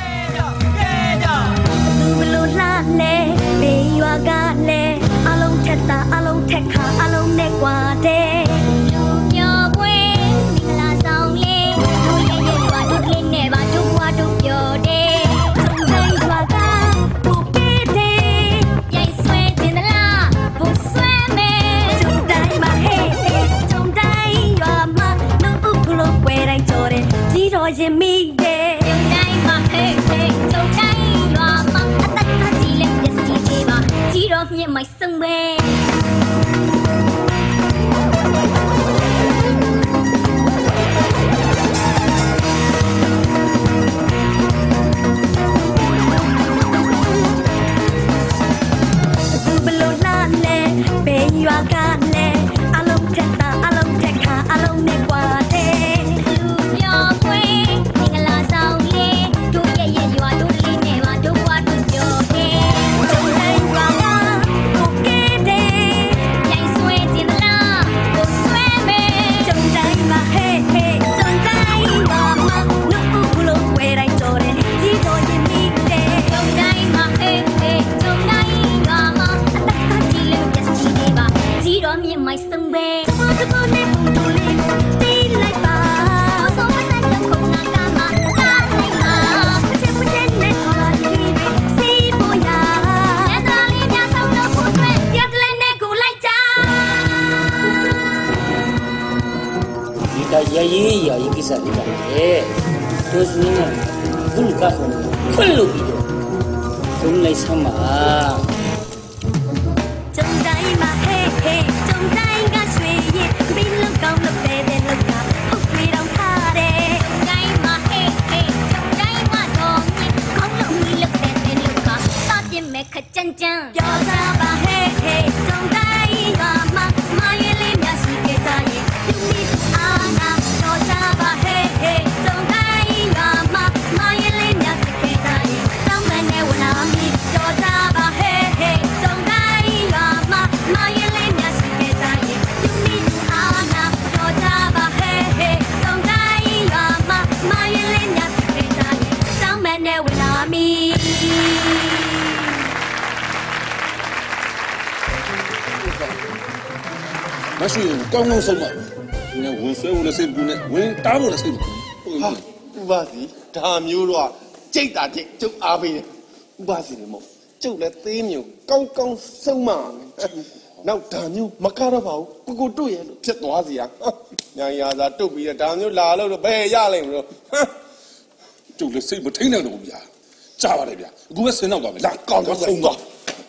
ဘလို့လှလဲဘေးရွာကလည်းအလုံးထက်တာအလုံးထက်ခါအလုံးနဲ့ကွာတဲ့လူမျိုးပွဲမင်္ဂလာဆောင်လေးတို့ရဲ့ရွာတို့ကလေးနဲ့ပါတို့ဘွားတို့ပြောတဲ့တိုင်းရွာကဘူပေတဲ့ရိုက်ဆွဲတင်သလားဘူဆွဲမယ်ကျုံတိုင်းမှာဟဲ့ကျုံတိုင်းရွာမှာနှုတ်ဥကလို့ပွဲတိုင်းကြော်တဲ့ကြီးတော်ရင်မိတဲ့ကျုံတိုင်းမှာဟဲ့ကျုံတိုင်းရွာမှာကြီးတော့မြင်မိုက်စံပဲဘလို့လာလဲဘေးရွာကလည်းအလုံးထက်တာအလုံးထက်ခါအလုံးနဲ့ကွာတဲ့လူပြောခွေမင်္ဂလာဆောင်လေးတို့ရဲ့ရွာတို့လေးနဲ့ပါတို့ဘွားတို့ပြောတဲ့မိုက်စံပဲတဘောနဲ့ပုံတို့လေးတီးလိုက်ပါဆိုမဆိုင်တော့ခုနကမှကားလိုက်ပါချစ်မတဲ့နဲ့ခေါ်လာကြည့်တယ်စီးပေါ်ရလက်တော်လေးများဆောင်တော့ဖို့အတွက်ပြတ်လဲနဲ့ကိုလိုက်ကြဒီကရရေးကိစ္စလေးပါလေတို့စင်းနဲ့ခုကဆုံးခွင့်လို့ပြီးတော့သုံးလိုက်ဆမ်းပါကျုံတိုင်းမှာဟဲ့ကျုံတိုင်းကရွှေရင်ဘီလုံကောင်းလို့ပဲတဲ့လောက်ကဟုတ်ပြီတော့ထားတယ်ကျုံတိုင်းမှာဟဲ့ကျုံတိုင်းမှာတော့မြင်ကောင်းလို့မီလို့ပဲတဲ့လောက်ကတာပြင်းမဲ့ခကြမ်းကြမ်းပြောစားပါဟဲ့ကျုံတိုင်းကမှမရင်လေးများရှိခဲ့ကြရင်ဒီနေ့အာနာတော့စားပါဟဲ့ကျုံတိုင်းကမှမရင်လေးများရှိခဲ့ကြရင်တောင်းမနဲ့ဝလာမီတော့စားပါဟဲ့ကျုံတိုင်းကမှမရင်လေးများရှိခဲ့ကြရင်ဒီနေ့အာနာတော့စားပါဟဲ့ကျုံတိုင်းကမှမရင်လေးများရှိခဲ့ကြရင်တောင်းမနဲ့ဝလာမီမရှိဘူးကောင်းဆုံးပါငါဝင်ဆွဲဖို့လည်းစိတ်ကူးနဲ့ဝင်တားဖို့လည်းစိတ်ကူးဟာဥပစီဒါမျိုးတော့ကြိတ်တာကြိတ်ကျုပ်အားပေးတယ်ဥပစီလည်းမဟုတ်ကျုပ်လည်းသေးမျိုးကောင်းဆုံးမနောက်ဒါမျိုးမကတော့ပါဘူးကိုတွေ့ရလို့ဖြစ်သွားစီရညာရာသာတုတ်ပြီးဒါမျိုးလာလို့ဘယ်ရလိမ့်မလို့ကျုပ်လည်းစိတ်မထိန်နိုင်တော့ဘူးဗျာကြားပါတယ်ဗျာအခုပဲဆင်းတော့သွားမယ်လာကောင်းဆုံးသွား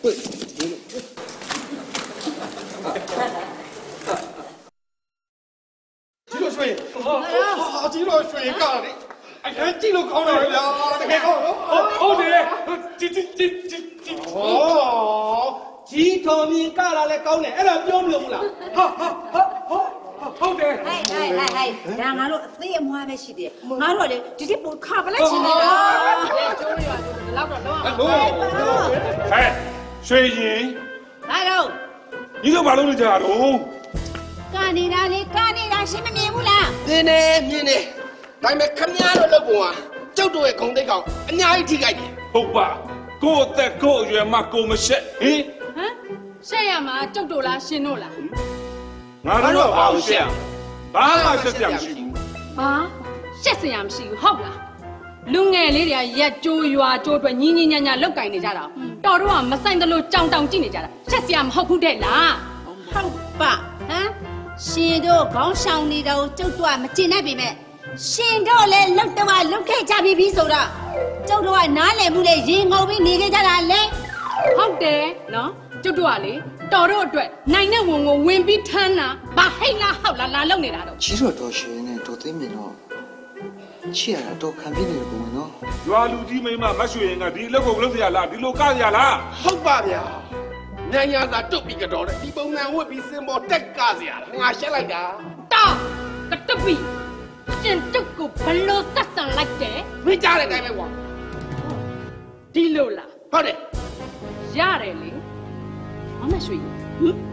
ကြီးလို့ရွှေဟာကြီးလို့ရွှေကလေအရင်ကြည့်လို့ကောင်းတယ်ဗျာတကယ်ကောင်းဟုတ်တယ်ကြီးဟောကြီးတော်မြင်ကလာလဲကောင်းတယ်အဲ့ဒါပြောမလို့မလားဟုတ်တယ်ဟဲ့ဒါငါတို့အသေးအမွားပဲရှိတယ်ငါတို့ကလေဒီတိပိုခါပလိုက်ချင်နေတာကျိုးရွာကျိုးဒီလောက်တော့တော့ဟဲ့ရွှေရင်ဘာလို့ညီတို့ဘာလုပ်နေကြတာတော့ကနေဒါရှင်းမမြင်ဘူးလားမြင်နေဒါပေမဲ့ခမည်းတော်လုပ်ပုံကကျုပ်တို့ရဲ့ဂုံတိတ်ကောင်အများကြီးထိခိုက်တယ်ဟုတ်ပါကိုယ့်အသက်ကိုယ့်အရွယ်မှကိုယ်မရှက်ဟင်ဟမ်ရှက်ရမှာကျုပ်တို့လားရှင်တို့လားငါတို့ကဘာလို့ရှက်ဘာမှရှက်ကြမရှိဘူးဟာရှက်စရာမရှိဘူးဟုတ်လားလူငယ်လေးတွေကရက်ကျိုးရွာကျိုးအတွက်ညီညီညာညာလောက်ကင်နေကြတာတော်တော့မဆိုင်သလိုကြောင်တောင်ကြည့်နေကြတာရှက်စရာမဟုတ်ဘူးတဲ့လားဟုတ်ပါဟမ်ရှင်တို့ခေါင်းဆောင်နေတော့ကျုပ်တို့ကမကျင်နိုင်ပေမဲ့ရှင်တို့လည်းလုတ်တော့လုတ်ခဲ့ကြပြီဆိုတော့ကျုပ်တို့ကနားလည်မှုနဲ့ရင်ငုံပြီးနေခဲ့ကြတာလေဟုတ်တယ်နော်ကျုပ်တို့ကလေတော်တို့အတွက်နိုင်တဲ့ဝန်ကိုဝင်ပြီးထမ်းတာဘာဟိတ်လားဟောက်လားလာလုံနေတာတော့ကြီးတော်ရှင်နဲ့တော်သိမြင်တော့ချစ်ရတာတော့ခံပြနေတယ်ပုံနော်ရွာလူကြီးမိမမရွှေရင်ကဒီအလုပ်ကိုလုပ်เสียလားဒီလိုကရလားဟုတ်ပါဗျာညံညာသာတွတ်ပြီးကတော့တယ်ဒီပုံစံဝတ်ပြီးစင်ပေါ်တက်ကစရာငါရှက်လိုက်တာတော့ကတပီရှင်တုတ်ကိုဘလို့သက်ဆန်လိုက်တယ်မင်းကြားတဲ့အတိုင်းပဲကွာဒီလိုလားဟုတ်တယ်ရတယ်လေမမရွှေဟင်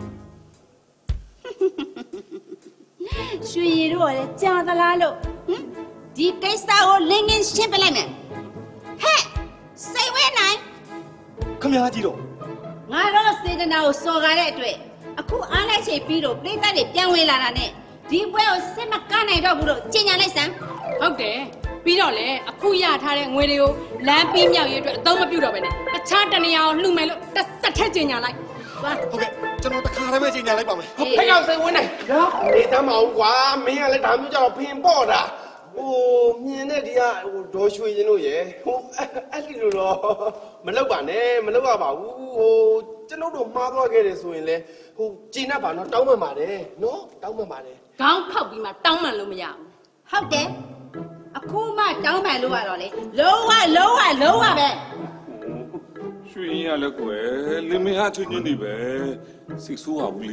ရွှေရည်တို့ကလည်းကြာသလားလို့ဟင်ဒီကိစ္စကိုလင်းငင်းရှင်းပြလိုက်မယ်ဟဲ့စိတ်ဝဲနိုင်ခမကြီးတော့ငါတော့စေတနာကိုစော်ကားတဲ့အတွက်အခုအားလိုက်ချိန်ပြီးတော့ပြိဿတွေပြန်ဝင်လာတာနဲ့ဒီပွဲကိုစစ်မကားနိုင်တော့ဘူးလို့ကြေညာလိုက်စမ်းဟုတ်တယ်ပြီးတော့လေအခုရထားတဲ့ငွေတွေကိုလမ်းပြီးမြောက်ရေးအတွက်အသုံးမပြုတော့ဘဲနဲ့တခြားတနေရာကိုလှူမယ်လို့တစ်ဆက်ထက်ကြေညာလိုက်သွားဟုတ်ကဲ့ကျွန်တော်တခါတည်းပဲချိန်ညာလိုက်ပါမယ်ဟဲ့ကောင်စိတ်ဝင်နေနေသမ်းမအောင်ကွာမင်းကလည်းဒါမျိုးကြတော့ဖင်ပေါ့တာဟိုမြင်တဲ့ဒီကဟိုဒေါ်ရွှေရင်တို့ရယ်ဟိုအဲ့ဒီလိုတော့မလောက်ပါနဲ့မလောက်ရပါဘူးဟိုကျွန်တော်တို့မှားသွားခဲ့တယ်ဆိုရင်လေဟိုကျင်းတတ်ပါတော့တောင်းပန်ပါတယ်နော်တောင်းပန်ပါတယ်ခေါင်းခောက်ပြီးမှတောင်းပန်လို့မရဘူးဟုတ်တယ်အခုမှတောင်းပန်လို့ရတော့လေလုံးဝပဲရွှေရင်ရလဲကွယ်လင်မင်းဟာချင်းချင်းနေပဲစိတ်ဆိုးပါဘူးလေ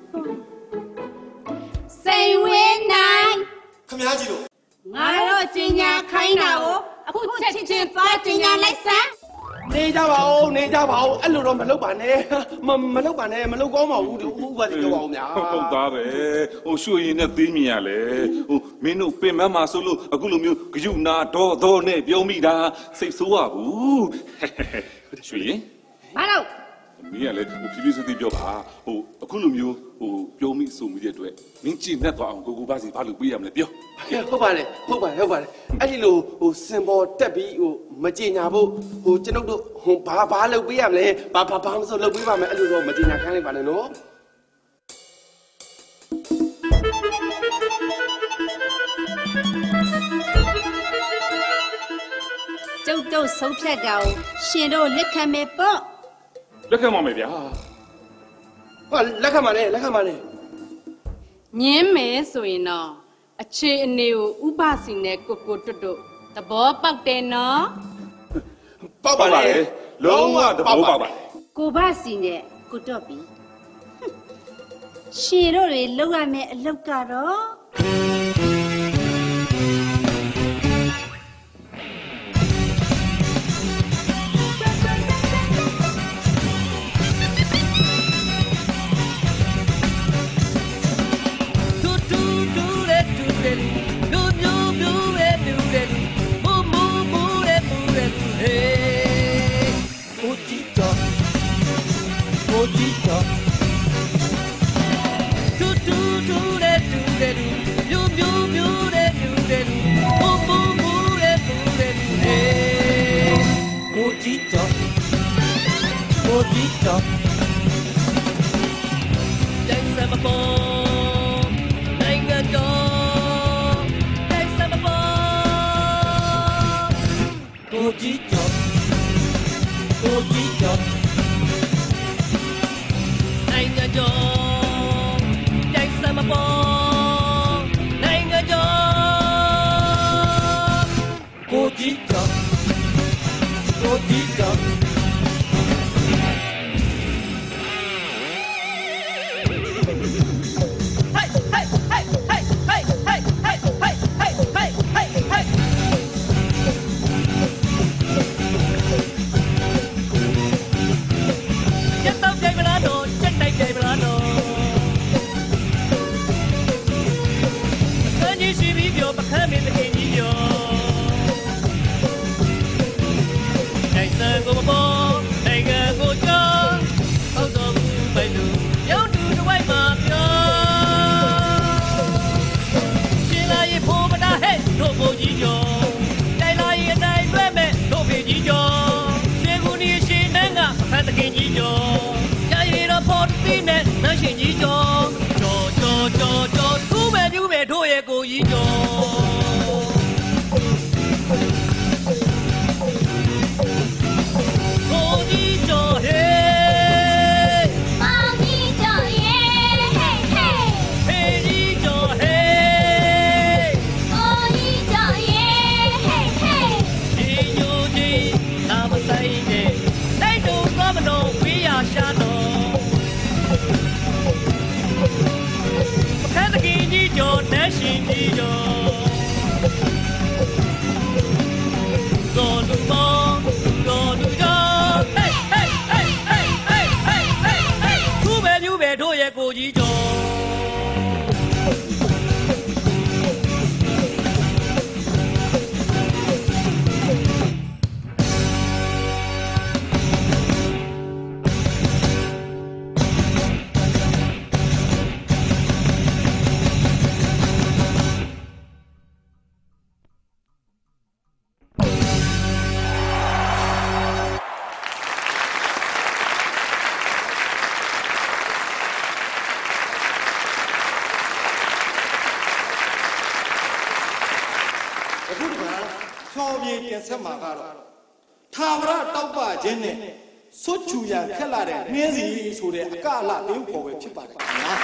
စိတ်ဝဲနိုင်ခမကြီးတော့ငါတို့ကြေညာခိုင်းတာကိုအခုချက်ချင်းသွားကြေညာလိုက်စမ်းနေကြပါဦးအဲ့လိုတော့မလုပ်ပါနဲ့မလုပ်ပါနဲ့မလုပ်ကောင်းပါဘူးဒီဥပဒေပြောပါဦးများဟုတ်သားပဲဟိုရွှေရင်နဲ့သိမြင်ရလဲဟိုမင်းတို့ပင်မမှာဆိုလို့အခုလိုမျိုးဂယုနာတော့နဲ့ပြောမိတာစိတ်ဆိုးပါဘူးရွှေရင်ဘာလို့မင်းကလည်းဖြည်းဖြည်းစစ်စစ်ပြောပါဟိုအခုလိုမျိုးဟိုပြောမိဆိုမိတဲ့အတွက်မင်းကြည်နဲ့သွားအောင်ကိုပါစီဘာလို့ပေးရမလဲပြောဟုတ်ပါတယ်အဲ့ဒီလိုဟိုစင်ပေါ်တက်ပြီးဟိုမကြေညာဖို့ဟိုကျွန်ုပ်တို့ဟိုဘာလုပ်ပေးရမလဲဘာမဆိုလုပ်ပေးပါမယ်အဲ့လိုတော့မကြေညာခိုင်းလိုက်ပါနဲ့နော်ကျုပ်တို့ဆုံးဖြတ်တာကိုရှင်တို့လက်ခံမယ်ပေါ့လက်ခံပါမယ်ဗျာဟာလက်ခံပါနဲ့ညင်းမယ်ဆိုရင်တော့အခြေအနေကိုဥပစီနဲ့ကိုတွတ်တို့သဘောပေါက်တယ်နော်ပေါက်ပါလေလုံးဝသဘောပေါက်ပါကိုဘစီနဲ့ကိုတော့ပြီရှင်တို့တွေလောက်ရမယ်အလောက်ကတော့ဟတင်ဆက်မှာကတော့ထာဝရတောက်ပခြင်းနဲ့စွတ်ချူရန်ခက်လာတဲ့နှင်းစီဆိုတဲ့အကအလလေးကိုပဲဖြစ်ပါတယ်ခင်ဗျာ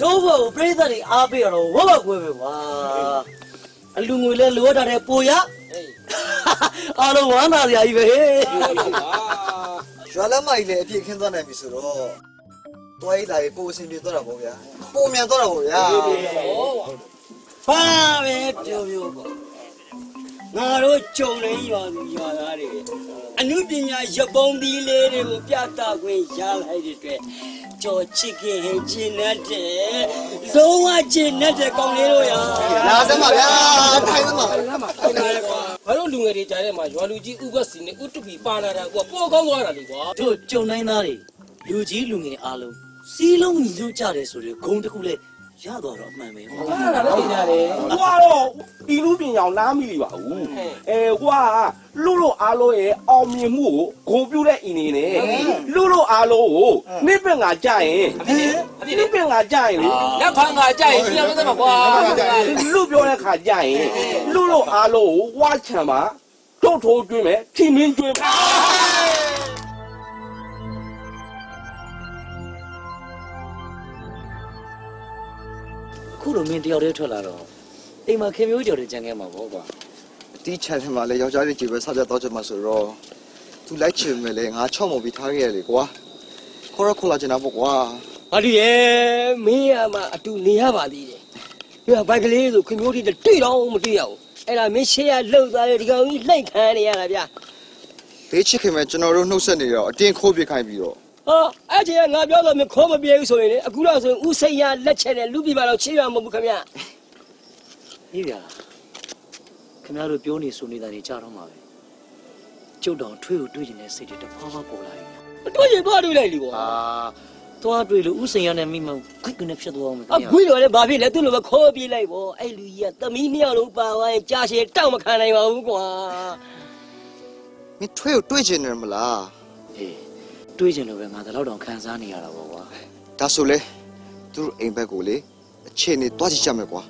တို့ဘောပြိဿတွေအားပေးတော့ဝဘကွဲပဲကွာအလူငွေလဲလိုတာတဲ့ပိုရအားလုံးဝမ်းသာစရာကြီးပဲရွာလမ်းမကြီးလည်းအပြည့်ခင်းသွားနိုင်ပြီဆိုတော့တွားရည်လာရေးပိုအဆင်ပြေသွားတာပေါ့ဗျာပိုမြန်သွားတာပေါ့ဗျာဘာပဲပြောပြောပေါ့ငါတို့ကြုံနေရွာသူရွာသားတွေအနုပညာရပုံသီးလေးတွေကိုပြသခွင့်ရလိုက်တဲ့အတွက်ကြော်ချစ်ခင်ဟင်ကျင်းတဲ့လုံးဝကျင်းတဲ့ကောင်းလေးတို့ရလာစမ်းပါဗျာထိုင်စမ်းပါထိုင်နေကွာဘာလို့လူငယ်တွေကြားထဲမှာရွာလူကြီးဥပတ်စီနဲ့ဥတုပီပါလာတာကွာပေါ်ကောင်းသွားတာလေကွာတို့ကြုံနိုင်သားတွေလူကြီးလူငယ်အားလုံးစီးလုံးညီညွတ်ကြတယ်ဆိုတဲ့ဂုဏ်တစ်ခုလေရတော့အမှန်ပဲ။ဟာလည်းသိကြတယ်။ဟိုကတော့ဒီလူပညာလားမိလိပါဘူး။ဟိုကလူအားလုံးရဲ့အောင်မြင်မှုကိုဂုဏ်ပြုတဲ့ဤနေနဲ့လူအားလုံးကိုနိဗ္ဗာန်ကကြရင်နိဗ္ဗာန်ကကြရင်လက်ဖန်ကကြရင်ပြန်လို့မှာကွာလူပြောတဲ့ခါကြရင်လူအားလုံးကိုဝါချံပါတို့ထိုးကျွင်းမယ်ဖြင်းမင်းကျွင်းခုလိုမင်းတယောက်တည်းထွက်လာတော့အိမ်မှာခင်မျိုးကြော်တွေကြံခဲ့မှာပေါ့ကွာတီးချန်ထဲမှာလည်းယောက်ျားလေးကြီးပဲဆောက်ကြတော့ချင်မှာဆိုတော့သူလိုက်ချင်မယ်လေငါချော့မပြီးထားခဲ့ရလေကွာခေါ်ရခေါ်လာချင်တာပေါ့ကွာဟာဒီရဲ့မင်းရမှာအတူနေရပါသေးတယ်။ဒီကဘိုက်ကလေးဆိုခင်မျိုးတွေတွေ့တော့မတွေ့ရဘူး။အဲ့ဒါမင်းရှေ့ရလှုပ်သွားတယ်ဒီကောင်ကြီးလှိုက်ခံနေရတာဗျာ။လေးချစ်ခင်မဲ့ကျွန်တော်တို့နှုတ်ဆက်နေတော့အတင်းခိုးပြခိုင်းပြီးတော့အဲ့ဒီကငါပြောတော့မခေါ်မပြေဘူးဆိုရင်လေအခုတော့ဆိုရင်ဦးစိန်ရလက်ချက်နဲ့လူပြပါတော့ချေးရမှာမဟုတ်ဘူးခင်ဗျအေးဗျာခင်ဗျားတို့ပြောနေဆိုနေတာတွေကြားတော့မှာပဲကျုပ်တော်ထွေးကိုတွေးကျင်တဲ့စိတ်တွေတဖွာဖွာပေါ်လာတယ်တွေးရင်သွားတွေးလိုက်လေကွာသွားတွေးလို့ဦးစိန်ရနဲ့မိမခွိတ်ကနေဖြစ်သွားအောင်ခင်ဗျာအခုတော့လေဘာဖြစ်လဲသူ့လိုပဲခေါ်ပြေးလိုက်ပေါ့အဲ့လူကြီးကသမီးမြောက်လုံးပါသွားရင်ကြာရှည်တောက်မခံနိုင်ပါဘူးကွာမင်းထွေးကိုတွေးကျင်နေမလားအေးတွေးကျင်လို့ပဲငါတော့တောင်ခံစားနေရတာပေါ့ကွာဒါဆိုလေသူတို့အိမ်ဘက်ကိုလေအခြေအနေတွားကြည့်ကြမယ်ကွာ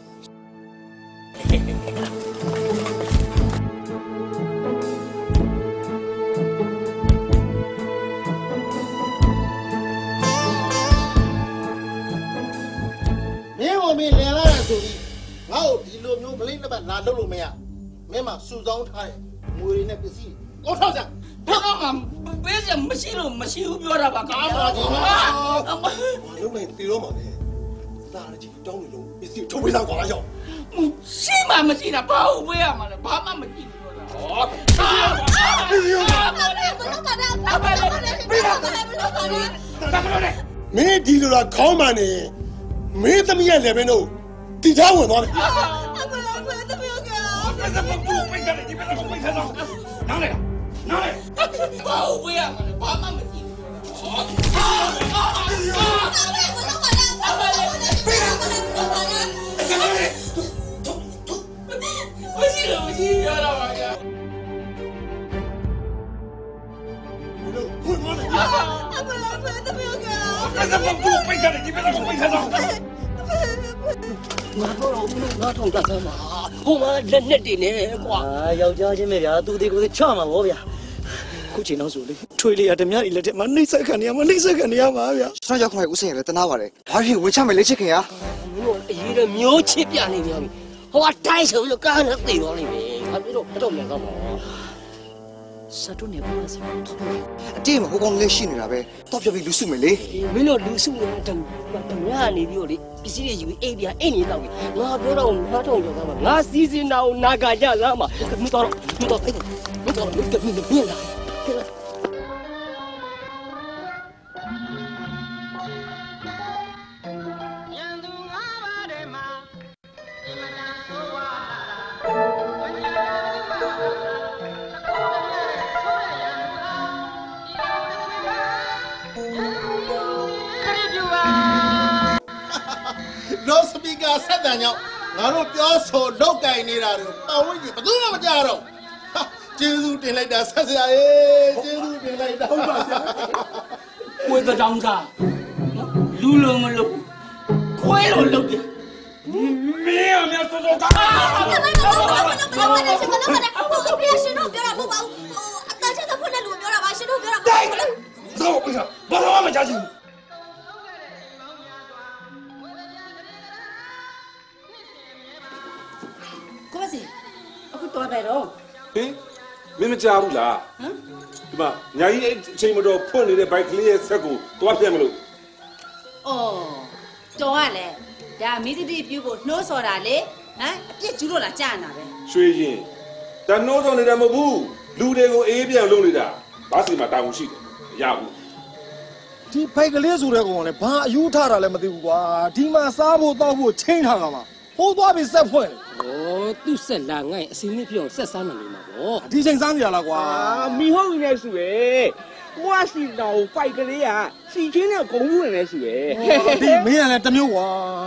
မင်းလင်လာတယ်ဆိုပြီးငါ့ကိုဒီလိုမျိုးကလေးတစ်ပတ်လာလုပ်လို့မရမင်းမစူဆောင်းထားတယ်ငွေတွေနဲ့ပစ္စည်းကိုထောက်စမ်းထောက်အောင်ပေးစမရှိလို့မရှိဘူးပြောတာပါကားပါကြီးလုံးလိုက်တီတော့မှာလေသားရကြီးတောင်းနေလို့ပစ္စည်းထုတ်ပေးသားကွာရောက်ရှိမှမရှိတာဘာလို့ပေးရမှာလဲဘာမှမရှိဘူးပြောတာဟောမင်းဒီလိုလားခေါင်းမှန်နေမင်းသမီးရဲ့လည်းမင်းတို့တီထားဝင်သွားတယ်အမေသမီးကဘာစပ်ဘူးပိတ်ကြတယ်ဒီဘက်ကပိတ်ထားတော့နားလေဘာလို့ပေးရမှာလဲဘာမှမရှိဘူးမရှိရတာပါကအမေသမီးကဘာစပ်ဘူးပိတ်ကြတယ်ဒီဘက်ကပိတ်ထားတော့ငါတော့တာကမှာဟိုမှာလက်နဲ့တင်နေကွာယောက်ျားချင်းပဲဗျာသူဒီကိုချော့မှာဗောဗျာခုချိန်တော့ဆိုလေထွေးလေးရဓမြကြီးလက်ထက်မှာနှိမ့်ဆက်ခံနေရမှာနှိမ့်ဆက်ခံနေရမှာဗျာကျွန်တော်ရောက်ခွင့်ဦးစိန်ရလဲတနာပါတယ်ဘာဖြစ်ဝေချမယ်လေချစ်ခင်ရမင်းတို့အရေးတဲ့မျိုးချစ်ပြနေနေပြီဟိုကတိုင်းဆိုလို့ကားနဲ့သိသွားလိမ့်မယ်ဘာဖြစ်လို့တော့မြန်ကောင်းပါစတုနေပါစအတေးမဟိုကောင်လေးရှိနေတာပဲတော့ပြပြီးလူစုမယ်လေမင်းတို့လူစုနေတဲ့ဓမြနေပြီးတော့လေပစ္စည်းတွေယူပြီးအိမ်ပြန်အိမ်နေတော့ငါပြောတော့ငါတော့ကြောက်သားမှာငါစီးစင်းတော့နာဂါကြသားမှာမတော်အဲ့မတော်လို့ကမြင်လာလောစပီကာဆက်တန်ကြောင့်ငါတို့ပြောဆိုလောက်ကင်နေတာတွေပတ်ဝန်းကျင်ဘယ်သူမှမကြတော့ကျေးဇူးတင်လိုက်တာဆက်စရာရေးကျေးဇူးတင်လိုက်တာဟုတ်ပါဗျာကိုယ်တောင်းစားလူလုံးမလို့ခွဲလို့လုပ်တယ်မင်းအမေစောစောကားတော့ဘာလို့မကြချင်တော့ဟင်မင်းမကြောက်ဘူးလားဒီမှာညာကြီးအချိန်မတော်ဖွင့်နေတဲ့ဘိုက်ကလေးရဲ့ဆက်ကိုသွားပြတ်မလို့အော်တော်ကလည်းဒါမိသတိပြုဖို့နှိုးဆော်တာလေဟမ်အပြစ်ကျူးလို့လားကြာနာပဲရွှေရင်ဒါနှိုးဆောင်နေတာမဟုတ်ဘူးလူတွေကိုအေးပြန်လုပ်နေတာဘာစီမှာတာဝန်ရှိတယ်မရဘူးဒီဖိုက်ကလေးဆိုတဲ့ကောင်ကလည်းဘာအယူထားတာလည်းမသိဘူးကွာဒီမှာစားဖို့တောက်ဖို့ချင်းထားတာမှာဟိုးသွားပြီးဆက်ဖွင့်ဩသူ့ဆက်လာငိုင်းအစင်းနစ်ပြောင်းဆက်စားနေမှာပေါ့ဒီချိန်စားကြလားကွာမီဟုတ်နေစုရဲ့ဝါစီတော်ဖိုက်ကလေးကစီချင်းနဲ့ဂုံမှုနေစုရဲ့ဒီမင်းကလည်းတမျိုးကွာ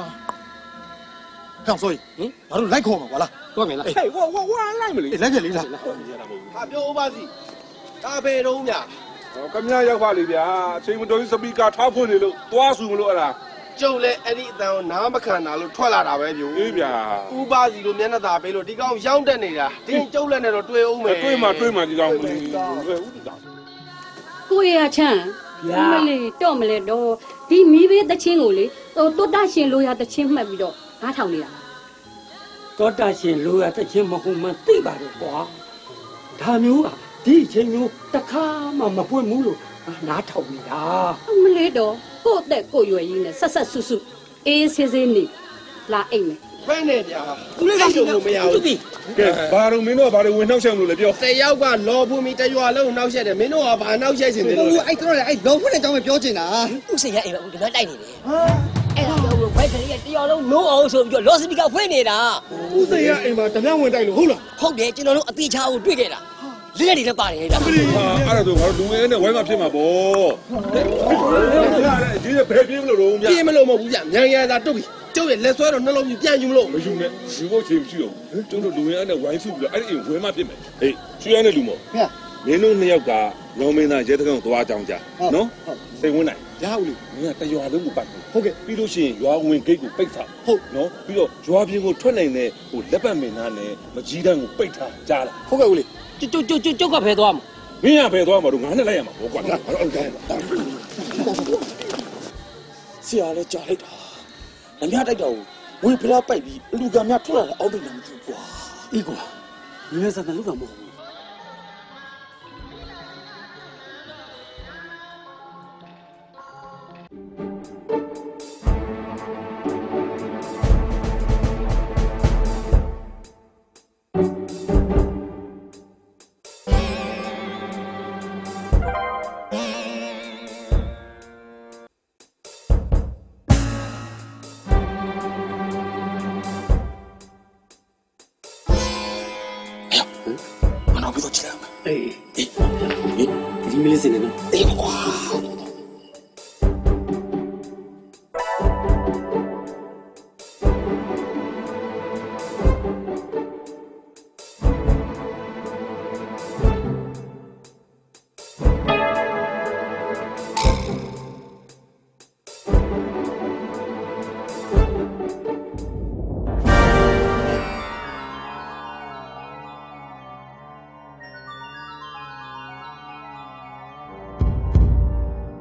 ဟောဆိုရင်ဘာလို့လိုက်ခေါ်မှာကွာလားတော့မယ်လားဟဲ့ဝါလိုက်မလို့လိုက်ကြလေလားဟာပြောဦးပါစီဒါပဲတော့မြကမြရောက်ပါလေဗျာအချိန်မတော်ကြီးစပီကာထားဖွင့်နေလို့သွားစုမလို့အဲ့ဒါကျုပ်လည်းအဲ့ဒီအတန်ကိုနားမခံတာလို့ထွက်လာတာပဲဗျို့အေးဗျာဥပါစီလိုမျက်နှာသာပေးလို့ဒီကောင်ရောက်တက်နေတာဒီကျုပ်လည်းနဲ့တော့တွေ့အောင်မယ်တွေ့မှဒီကောင်ဦးဒီကောင်ကိုရချမ်းမလေးတော့မလဲတော့ဒီမီးဘေးတချင်းကိုလေဟိုတွတ်တရှင်လိုရတချင်းမှတ်ပြီးတော့နားထောင်နေတာတော့တရှင်လိုရတဲ့ချင်းမဟုတ်မှသိပါတယ်ကွာဒါမျိုးကဒီအချိန်မျိုးတစ်ခါမှမပွင့်ဘူးလို့နားထောင်နေတာမလေးတော့ကို့အသက်ကို့ရွယ်ရင်းနဲ့ဆက်ဆက်ဆွဆွအေးဆေးဆေးနေလာအိမ်မယ်ဖဲနဲ့ဗျာဦးလေးကလို့မရဘူးကဲဘာလို့မင်းတို့ကဘာလို့ဝင်နှောက်ရှက်မလို့လဲပြောတယောက်ကလော်ဖူမီတရွာလုံးနှောက်ရှက်တယ်မင်းတို့ကဘာနှောက်ရှက်နေတယ်လို့အဲ့တော့အဲ့လောဖွင့်တဲ့အကြောင်းပဲပြောချင်တာဥစိရအိမ်မှာဦးဒီမှာတိုက်နေတယ်အဲ့ဒါတော့ဘိုက်ကလေးကတရော်လုံးနိုးအောင်ဆိုပြီးတော့လော်စပီကာဖွင့်နေတာဦးစိန်ရအိမ်မှာတပြောင်းဝင်တိုက်လို့ဟုတ်လားဟုတ်တယ်ကျွန်တော်တို့အတိချာကိုတွေ့ခဲ့တာလက်ရည်လည်းပါတယ်ဒါဟာအဲ့ဒါဆိုငါတို့လူငယ်နဲ့ဝိုင်းမဖြစ်မှာပေါ့ဒီဘယ်ပြေးမလို့တော့ဗျာပြေးမလို့မဟုတ်ဘူးဗျမြန်ရတာတုတ်ပြီကျုပ်ရဲ့လက်ဆွဲတော့နှလုံးကြီးပြန်ယူမလို့မယူနဲ့ယူဖို့ချိန်မရှိတော့ဘူးကျွန်တော်လူငယ်နဲ့ဝိုင်းစုပြီးတော့အဲ့ဒီအိမ်ဝဲမဖြစ်မယ်ဟေးရွှေရနဲ့လူမော်မင်းတို့နှစ်ယောက်ကရောင်းမင်းသားရဲတကောင်သွားကြောင်းကြနော်စိတ်ဝင်နိုင်ရအောင်လေမင်းကတရွာလုံးကိုပတ်ဟုတ်ကဲ့ပြီးလို့ရှိရင်ရွာဝင်ဂိတ်ကိုပိတ်ထားဟုတ်နော်ပြီးတော့ရွာပြင်ကိုထွက်နိုင်တဲ့ဟိုလက်ပတ်မင်းသားနဲ့မကြီးတန်းကိုပိတ်ထားကြားလားဟုတ်ကဲ့ဦးလေးကျုပ်ကဖယ်သွားမှာမင်းကဖယ်သွားမှာတော့ငါနဲ့လိုက်ရမှာပေါ့ကွာငါတော့အဲ့ဒါဆရာလည်းကြားလိုက်တာ။အများတိုက်တော့ဝေဖလားပိုက်ပြီးလူကများထွက်လာတဲ့အောက်ပိတ်လည်းမသိဘူးကွာအေးကွာမင်းလည်းစတဲ့လူကမဟုတ်ဘူးမနောက်ပြီးတော့ကြည့်လိုက်မယ်အေးဒီမလေးစနေနော်အေးကွာမ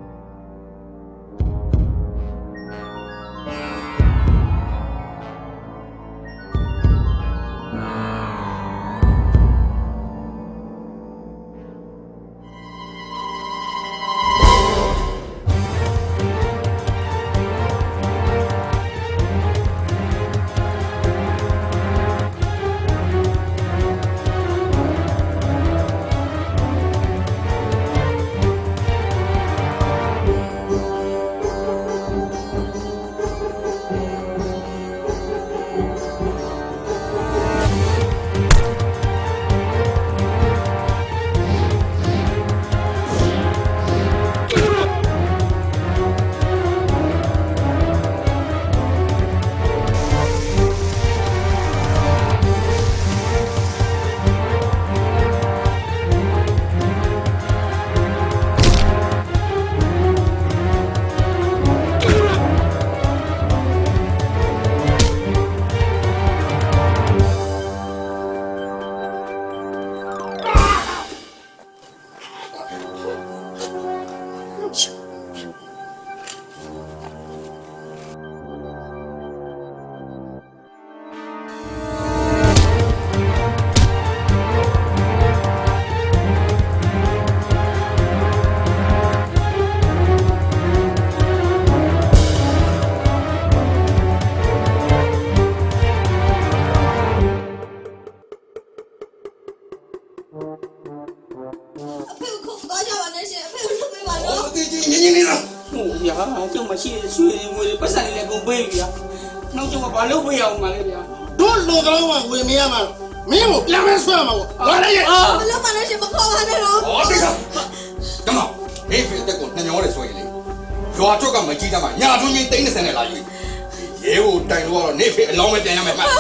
ရင်လေးလားဟုတ်ဗျာကျုပ်မရှိတဲ့ရွှေတွေငွေတွေပတ်စံတွေလည်းကုန်ပေးပြီဗျာနောက်ကျုပ်ကဘာလုပ်ပေးအောင်မလဲဗျာတို့လိုတော့မှဝင်မရမှာမင်းကိုပြန်မဲဆွဲမှာပေါ့ဘာလဲရဲ့မလုပ်ပါနဲ့ရှင်မခေါ်ပါနဲ့တော့ဟောတိတ်ကကမောင်နေဖေတက်ကိုနှညောတယ်ဆိုရင်လေရွာထွက်ကမကြီးတတ်မှာညာထွန်းကြီး30နဲ့လာယူရဲကိုတိုင်လို့ကတော့နေဖေအလောင်းပဲပြန်ရမယ်မှတ်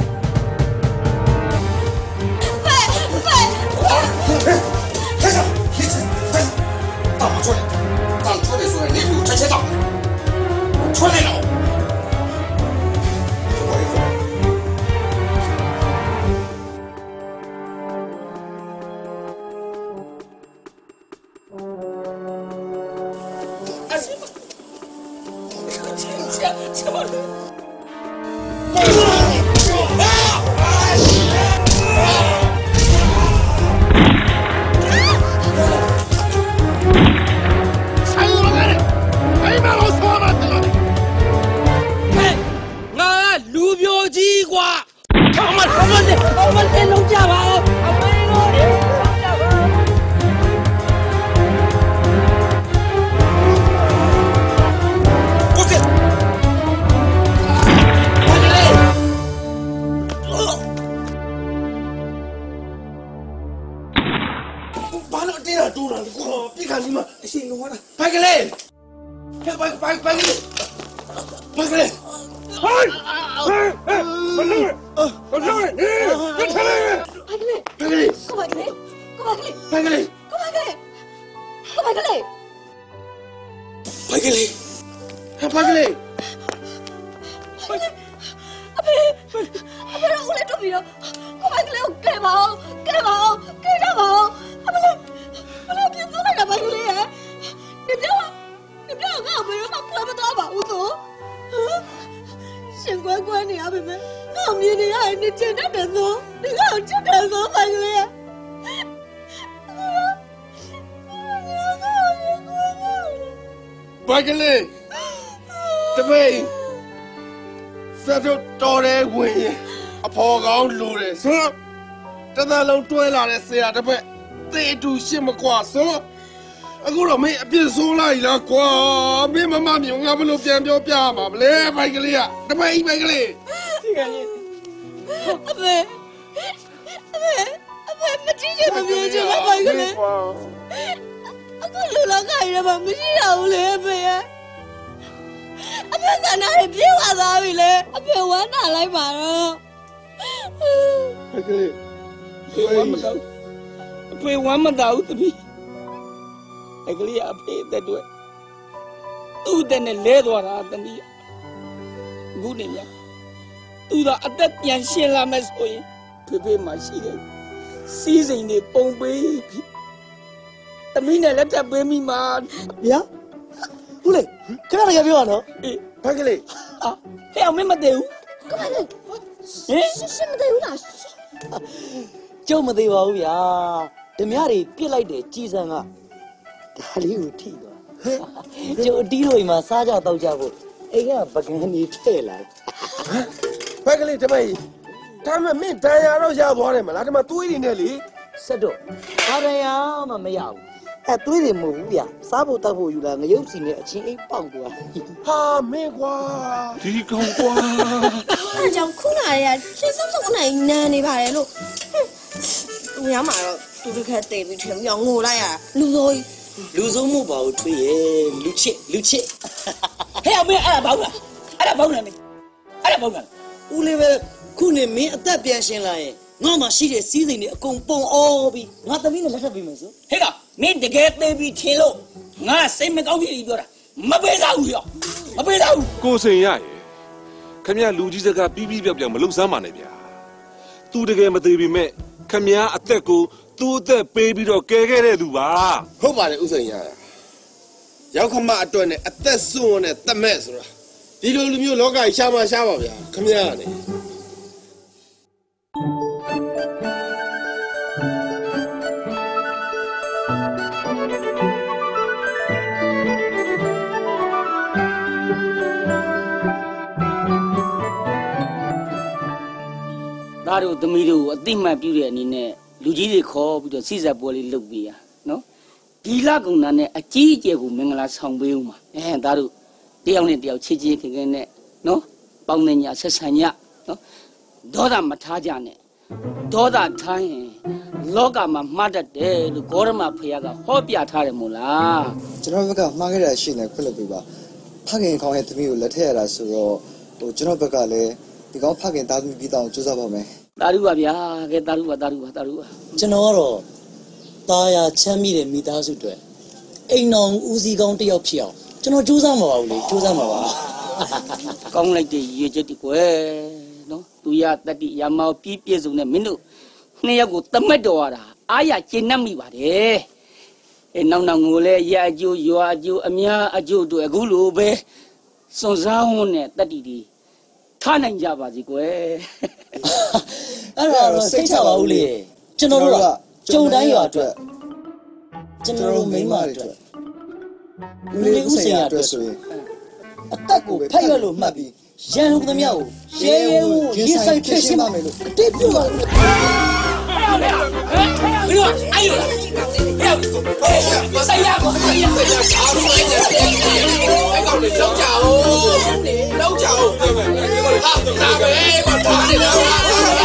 出来说来，你给我拆迁党，出来了。 တပည့်တေတူရှင်းမကွာဆိုအခုတော့မင်းအပြစ်ဆိုးလိုက်လားကွာမင်းမမမြင်ငါဘယ်လိုပြန်ပြောပြမှာမလဲဘိုက်ကလေးကတပည့်ဘိုက်ကလေးဒီကလေးအဖေမကြည့်ချင်မမြင်ချင်လားဘိုက်ကလေးအခုလူလောကကြီးတော့မရှိတော့ဘူးလေအဖေကနားပြေးသွားသားပြီလေအဖေဝမ်းနာလိုက်ပါတော့ဘိုက်ကလေးဝမ်းမတော့အဖေဝမ်းမတော့သမီးအဲ့ကလေးအဖေတဲ့တွေ့သူ့တဲ့နဲ့လဲသွားတာသမီးအခုနေမြသူတော့အသက်ပြန်ရှင်းလာမယ်ဆိုရင်ဖေမှာရှိတယ်စီးစိမ်တွေပုံပေးပြီသမီးနဲ့လက်ထပ်ပေးမိမှာဗျာဟုတ်လေခဏတည်းပြောရနော်အေးဘာကလေးဟဲ့အောင်မမတည်ဘူးကမလေးဟင်ရှင်းမတည်ဘူးလားကျုပ်မသေးပါဘူးဗျာဓမြတွေပြစ်လိုက်တယ်ကြည်စံကဒါလေးကိုထိသွားကျုပ်အတီးတို့အိမ်မှာစားကြတော့ကြဖို့အိမ်ကပကံနေထဲ့လာဘက်ကလေးတပိတ်ဒါမှမင်းတန်ရာတော့ရသွားတယ်မလားဒီမှာသွေးတွေနဲ့လေဆက်တော့ဘာတန်ရာမှမရဘူးအဲသွေးတွေမဟုတ်ဘူးဗျာစားဖို့တောက်ဖို့ယူလာငရုတ်စီနဲ့အချင်းအိမ်ပေါက်သွားဟာမင်းကွာဒီကောင်ကွာအဲကြောင့်ခုနကရှင်းစုံနိုင်နန်းနေပါတယ်လို့သူများမှာတော့တူတူခက်တေးပြီးထင်ပြီးငိုလိုက်ရလူစိုးမှုပါဘူးထွေးရဲ့လူချစ်ဟဲ့အမေအဲ့ဒါဘောက်လားအဲ့ဒါဘောက်လားမင်းအဲ့ဒါဘောက်လားဦးလေးပဲခုနေမင်းအသက်ပြန်ရှင်လာရင်ငါမှရှိတဲ့စီးစိမ်တွေအကုန်ပုံအောပြီးငါသမီးနဲ့လက်ထပ်ပြီးမယ်ဆိုဟဲ့ကမင်းတကယ်သိပြီးထင်လို့ငါစိတ်မကောင်းဖြစ်ပြီးပြောတာမပေးစားဘူးရောမပေးစားဘူးကိုစိန်ရရဲ့ခင်ဗျလူကြီးစကားပြီးပြောက်ပြောက်မလုံစမ်းပါနဲ့ဗျာသူတကယ်မသေးပေမဲ့ခင်ဗျအသက်ကိုသူ့အသက်ပေးပြီးတော့ကဲခဲ့တဲ့သူပါဟုတ်ပါတယ်ဥစိန်ရရောက်ခမအတွက်နဲ့အသက်စွန့်နဲ့တတ်မဲ့ဆိုတာဒီလိုလူမျိုးလောကကြီးရှားပါဗျာခင်ဗျားကနေသားတို့သမီးတို့အသိမှတ်ပြုတဲ့အနေနဲ့လူကြီးတွေခေါ်ပြီးတော့စိစက်ပွဲလေးလုပ်ပေးရနော်ဒီလကုံနာနဲ့အကြီးအကျယ်ကိုမင်္ဂလာဆောင်ပေးဦးမှာသားတို့တယောက်နဲ့တယောက်ချစ်ချင်းခင်ခင်နဲ့နော်ပေါင်းနေညာဆက်ဆံညနော်ဒေါသမထားကြနဲ့ဒေါသထားရင်လောကမှာမှားတတ်တယ်လို့ဂေါရမဖေကဟောပြထားတယ်မို့လားကျွန်တော်ဘက်ကမှားခဲ့တာရှိနေခွင့်လုပ်ပေးပါဖခင်ခေါင်းရဲ့သမီးကိုလက်ထည့်ရတာဆိုတော့ကျွန်တော်ဘက်ကလည်းဒီကောင်ဖခင်သားသမီးပြီးတော့ကြိုးစားပါမယ်တာရုပါဗျာကဲတာရုပါကျွန်တော်ကတော့ตาရချမ်းမိတဲ့မိသားစုတွေအိမ်တော်ဦးစီးကောင်းတယောက်ဖြစ်အောင်ကျွန်တော်ကြိုးစားမှာပါဘူးလေကြိုးစားမှာပါကောင်းလိုက်တဲ့ရေချက်တိကွယ်နော်သူရတတိရမောပြည့်ပြည့်စုံတဲ့မင်းတို့နှစ်ယောက်ကိုတမက်တော်ရတာအားရကျဉ်တ်မိပါတယ်နောက်ငိုလဲရအကျိုးရွာအကျိုးအများအကျိုးတို့အခုလိုပဲစွန်စားဝန်းနဲ့တတိဒီထားနိုင်ကြပါစီကွယ်အဲ့ဒါတော့စိတ်ချပါဘူးလေကျွန်တော်တို့ကကြုံတိုင်းရွာအတွက်ကျွန်တော်တို့မိန်းမတွေအတွက်လူလေးဥစင်ရအတွက်ဆိုရင်အတက်ကိုဖက်ရွက်လို့မှတ်ပြီးရန်ကုန်သမျှကိုရဲရင်ဆိုင်ဖြစ်ရှင်းပါမယ်လို့အတိတ်ပြုပါလို့ဘယ်လိုအဲ့လိုဆိုင်ရပါဆိုင်ရအားလုံးလိုက်တယ်အဲ့ကောင်လေးလောက်ကြအောင်ဟာဒါပဲမထားနေတာ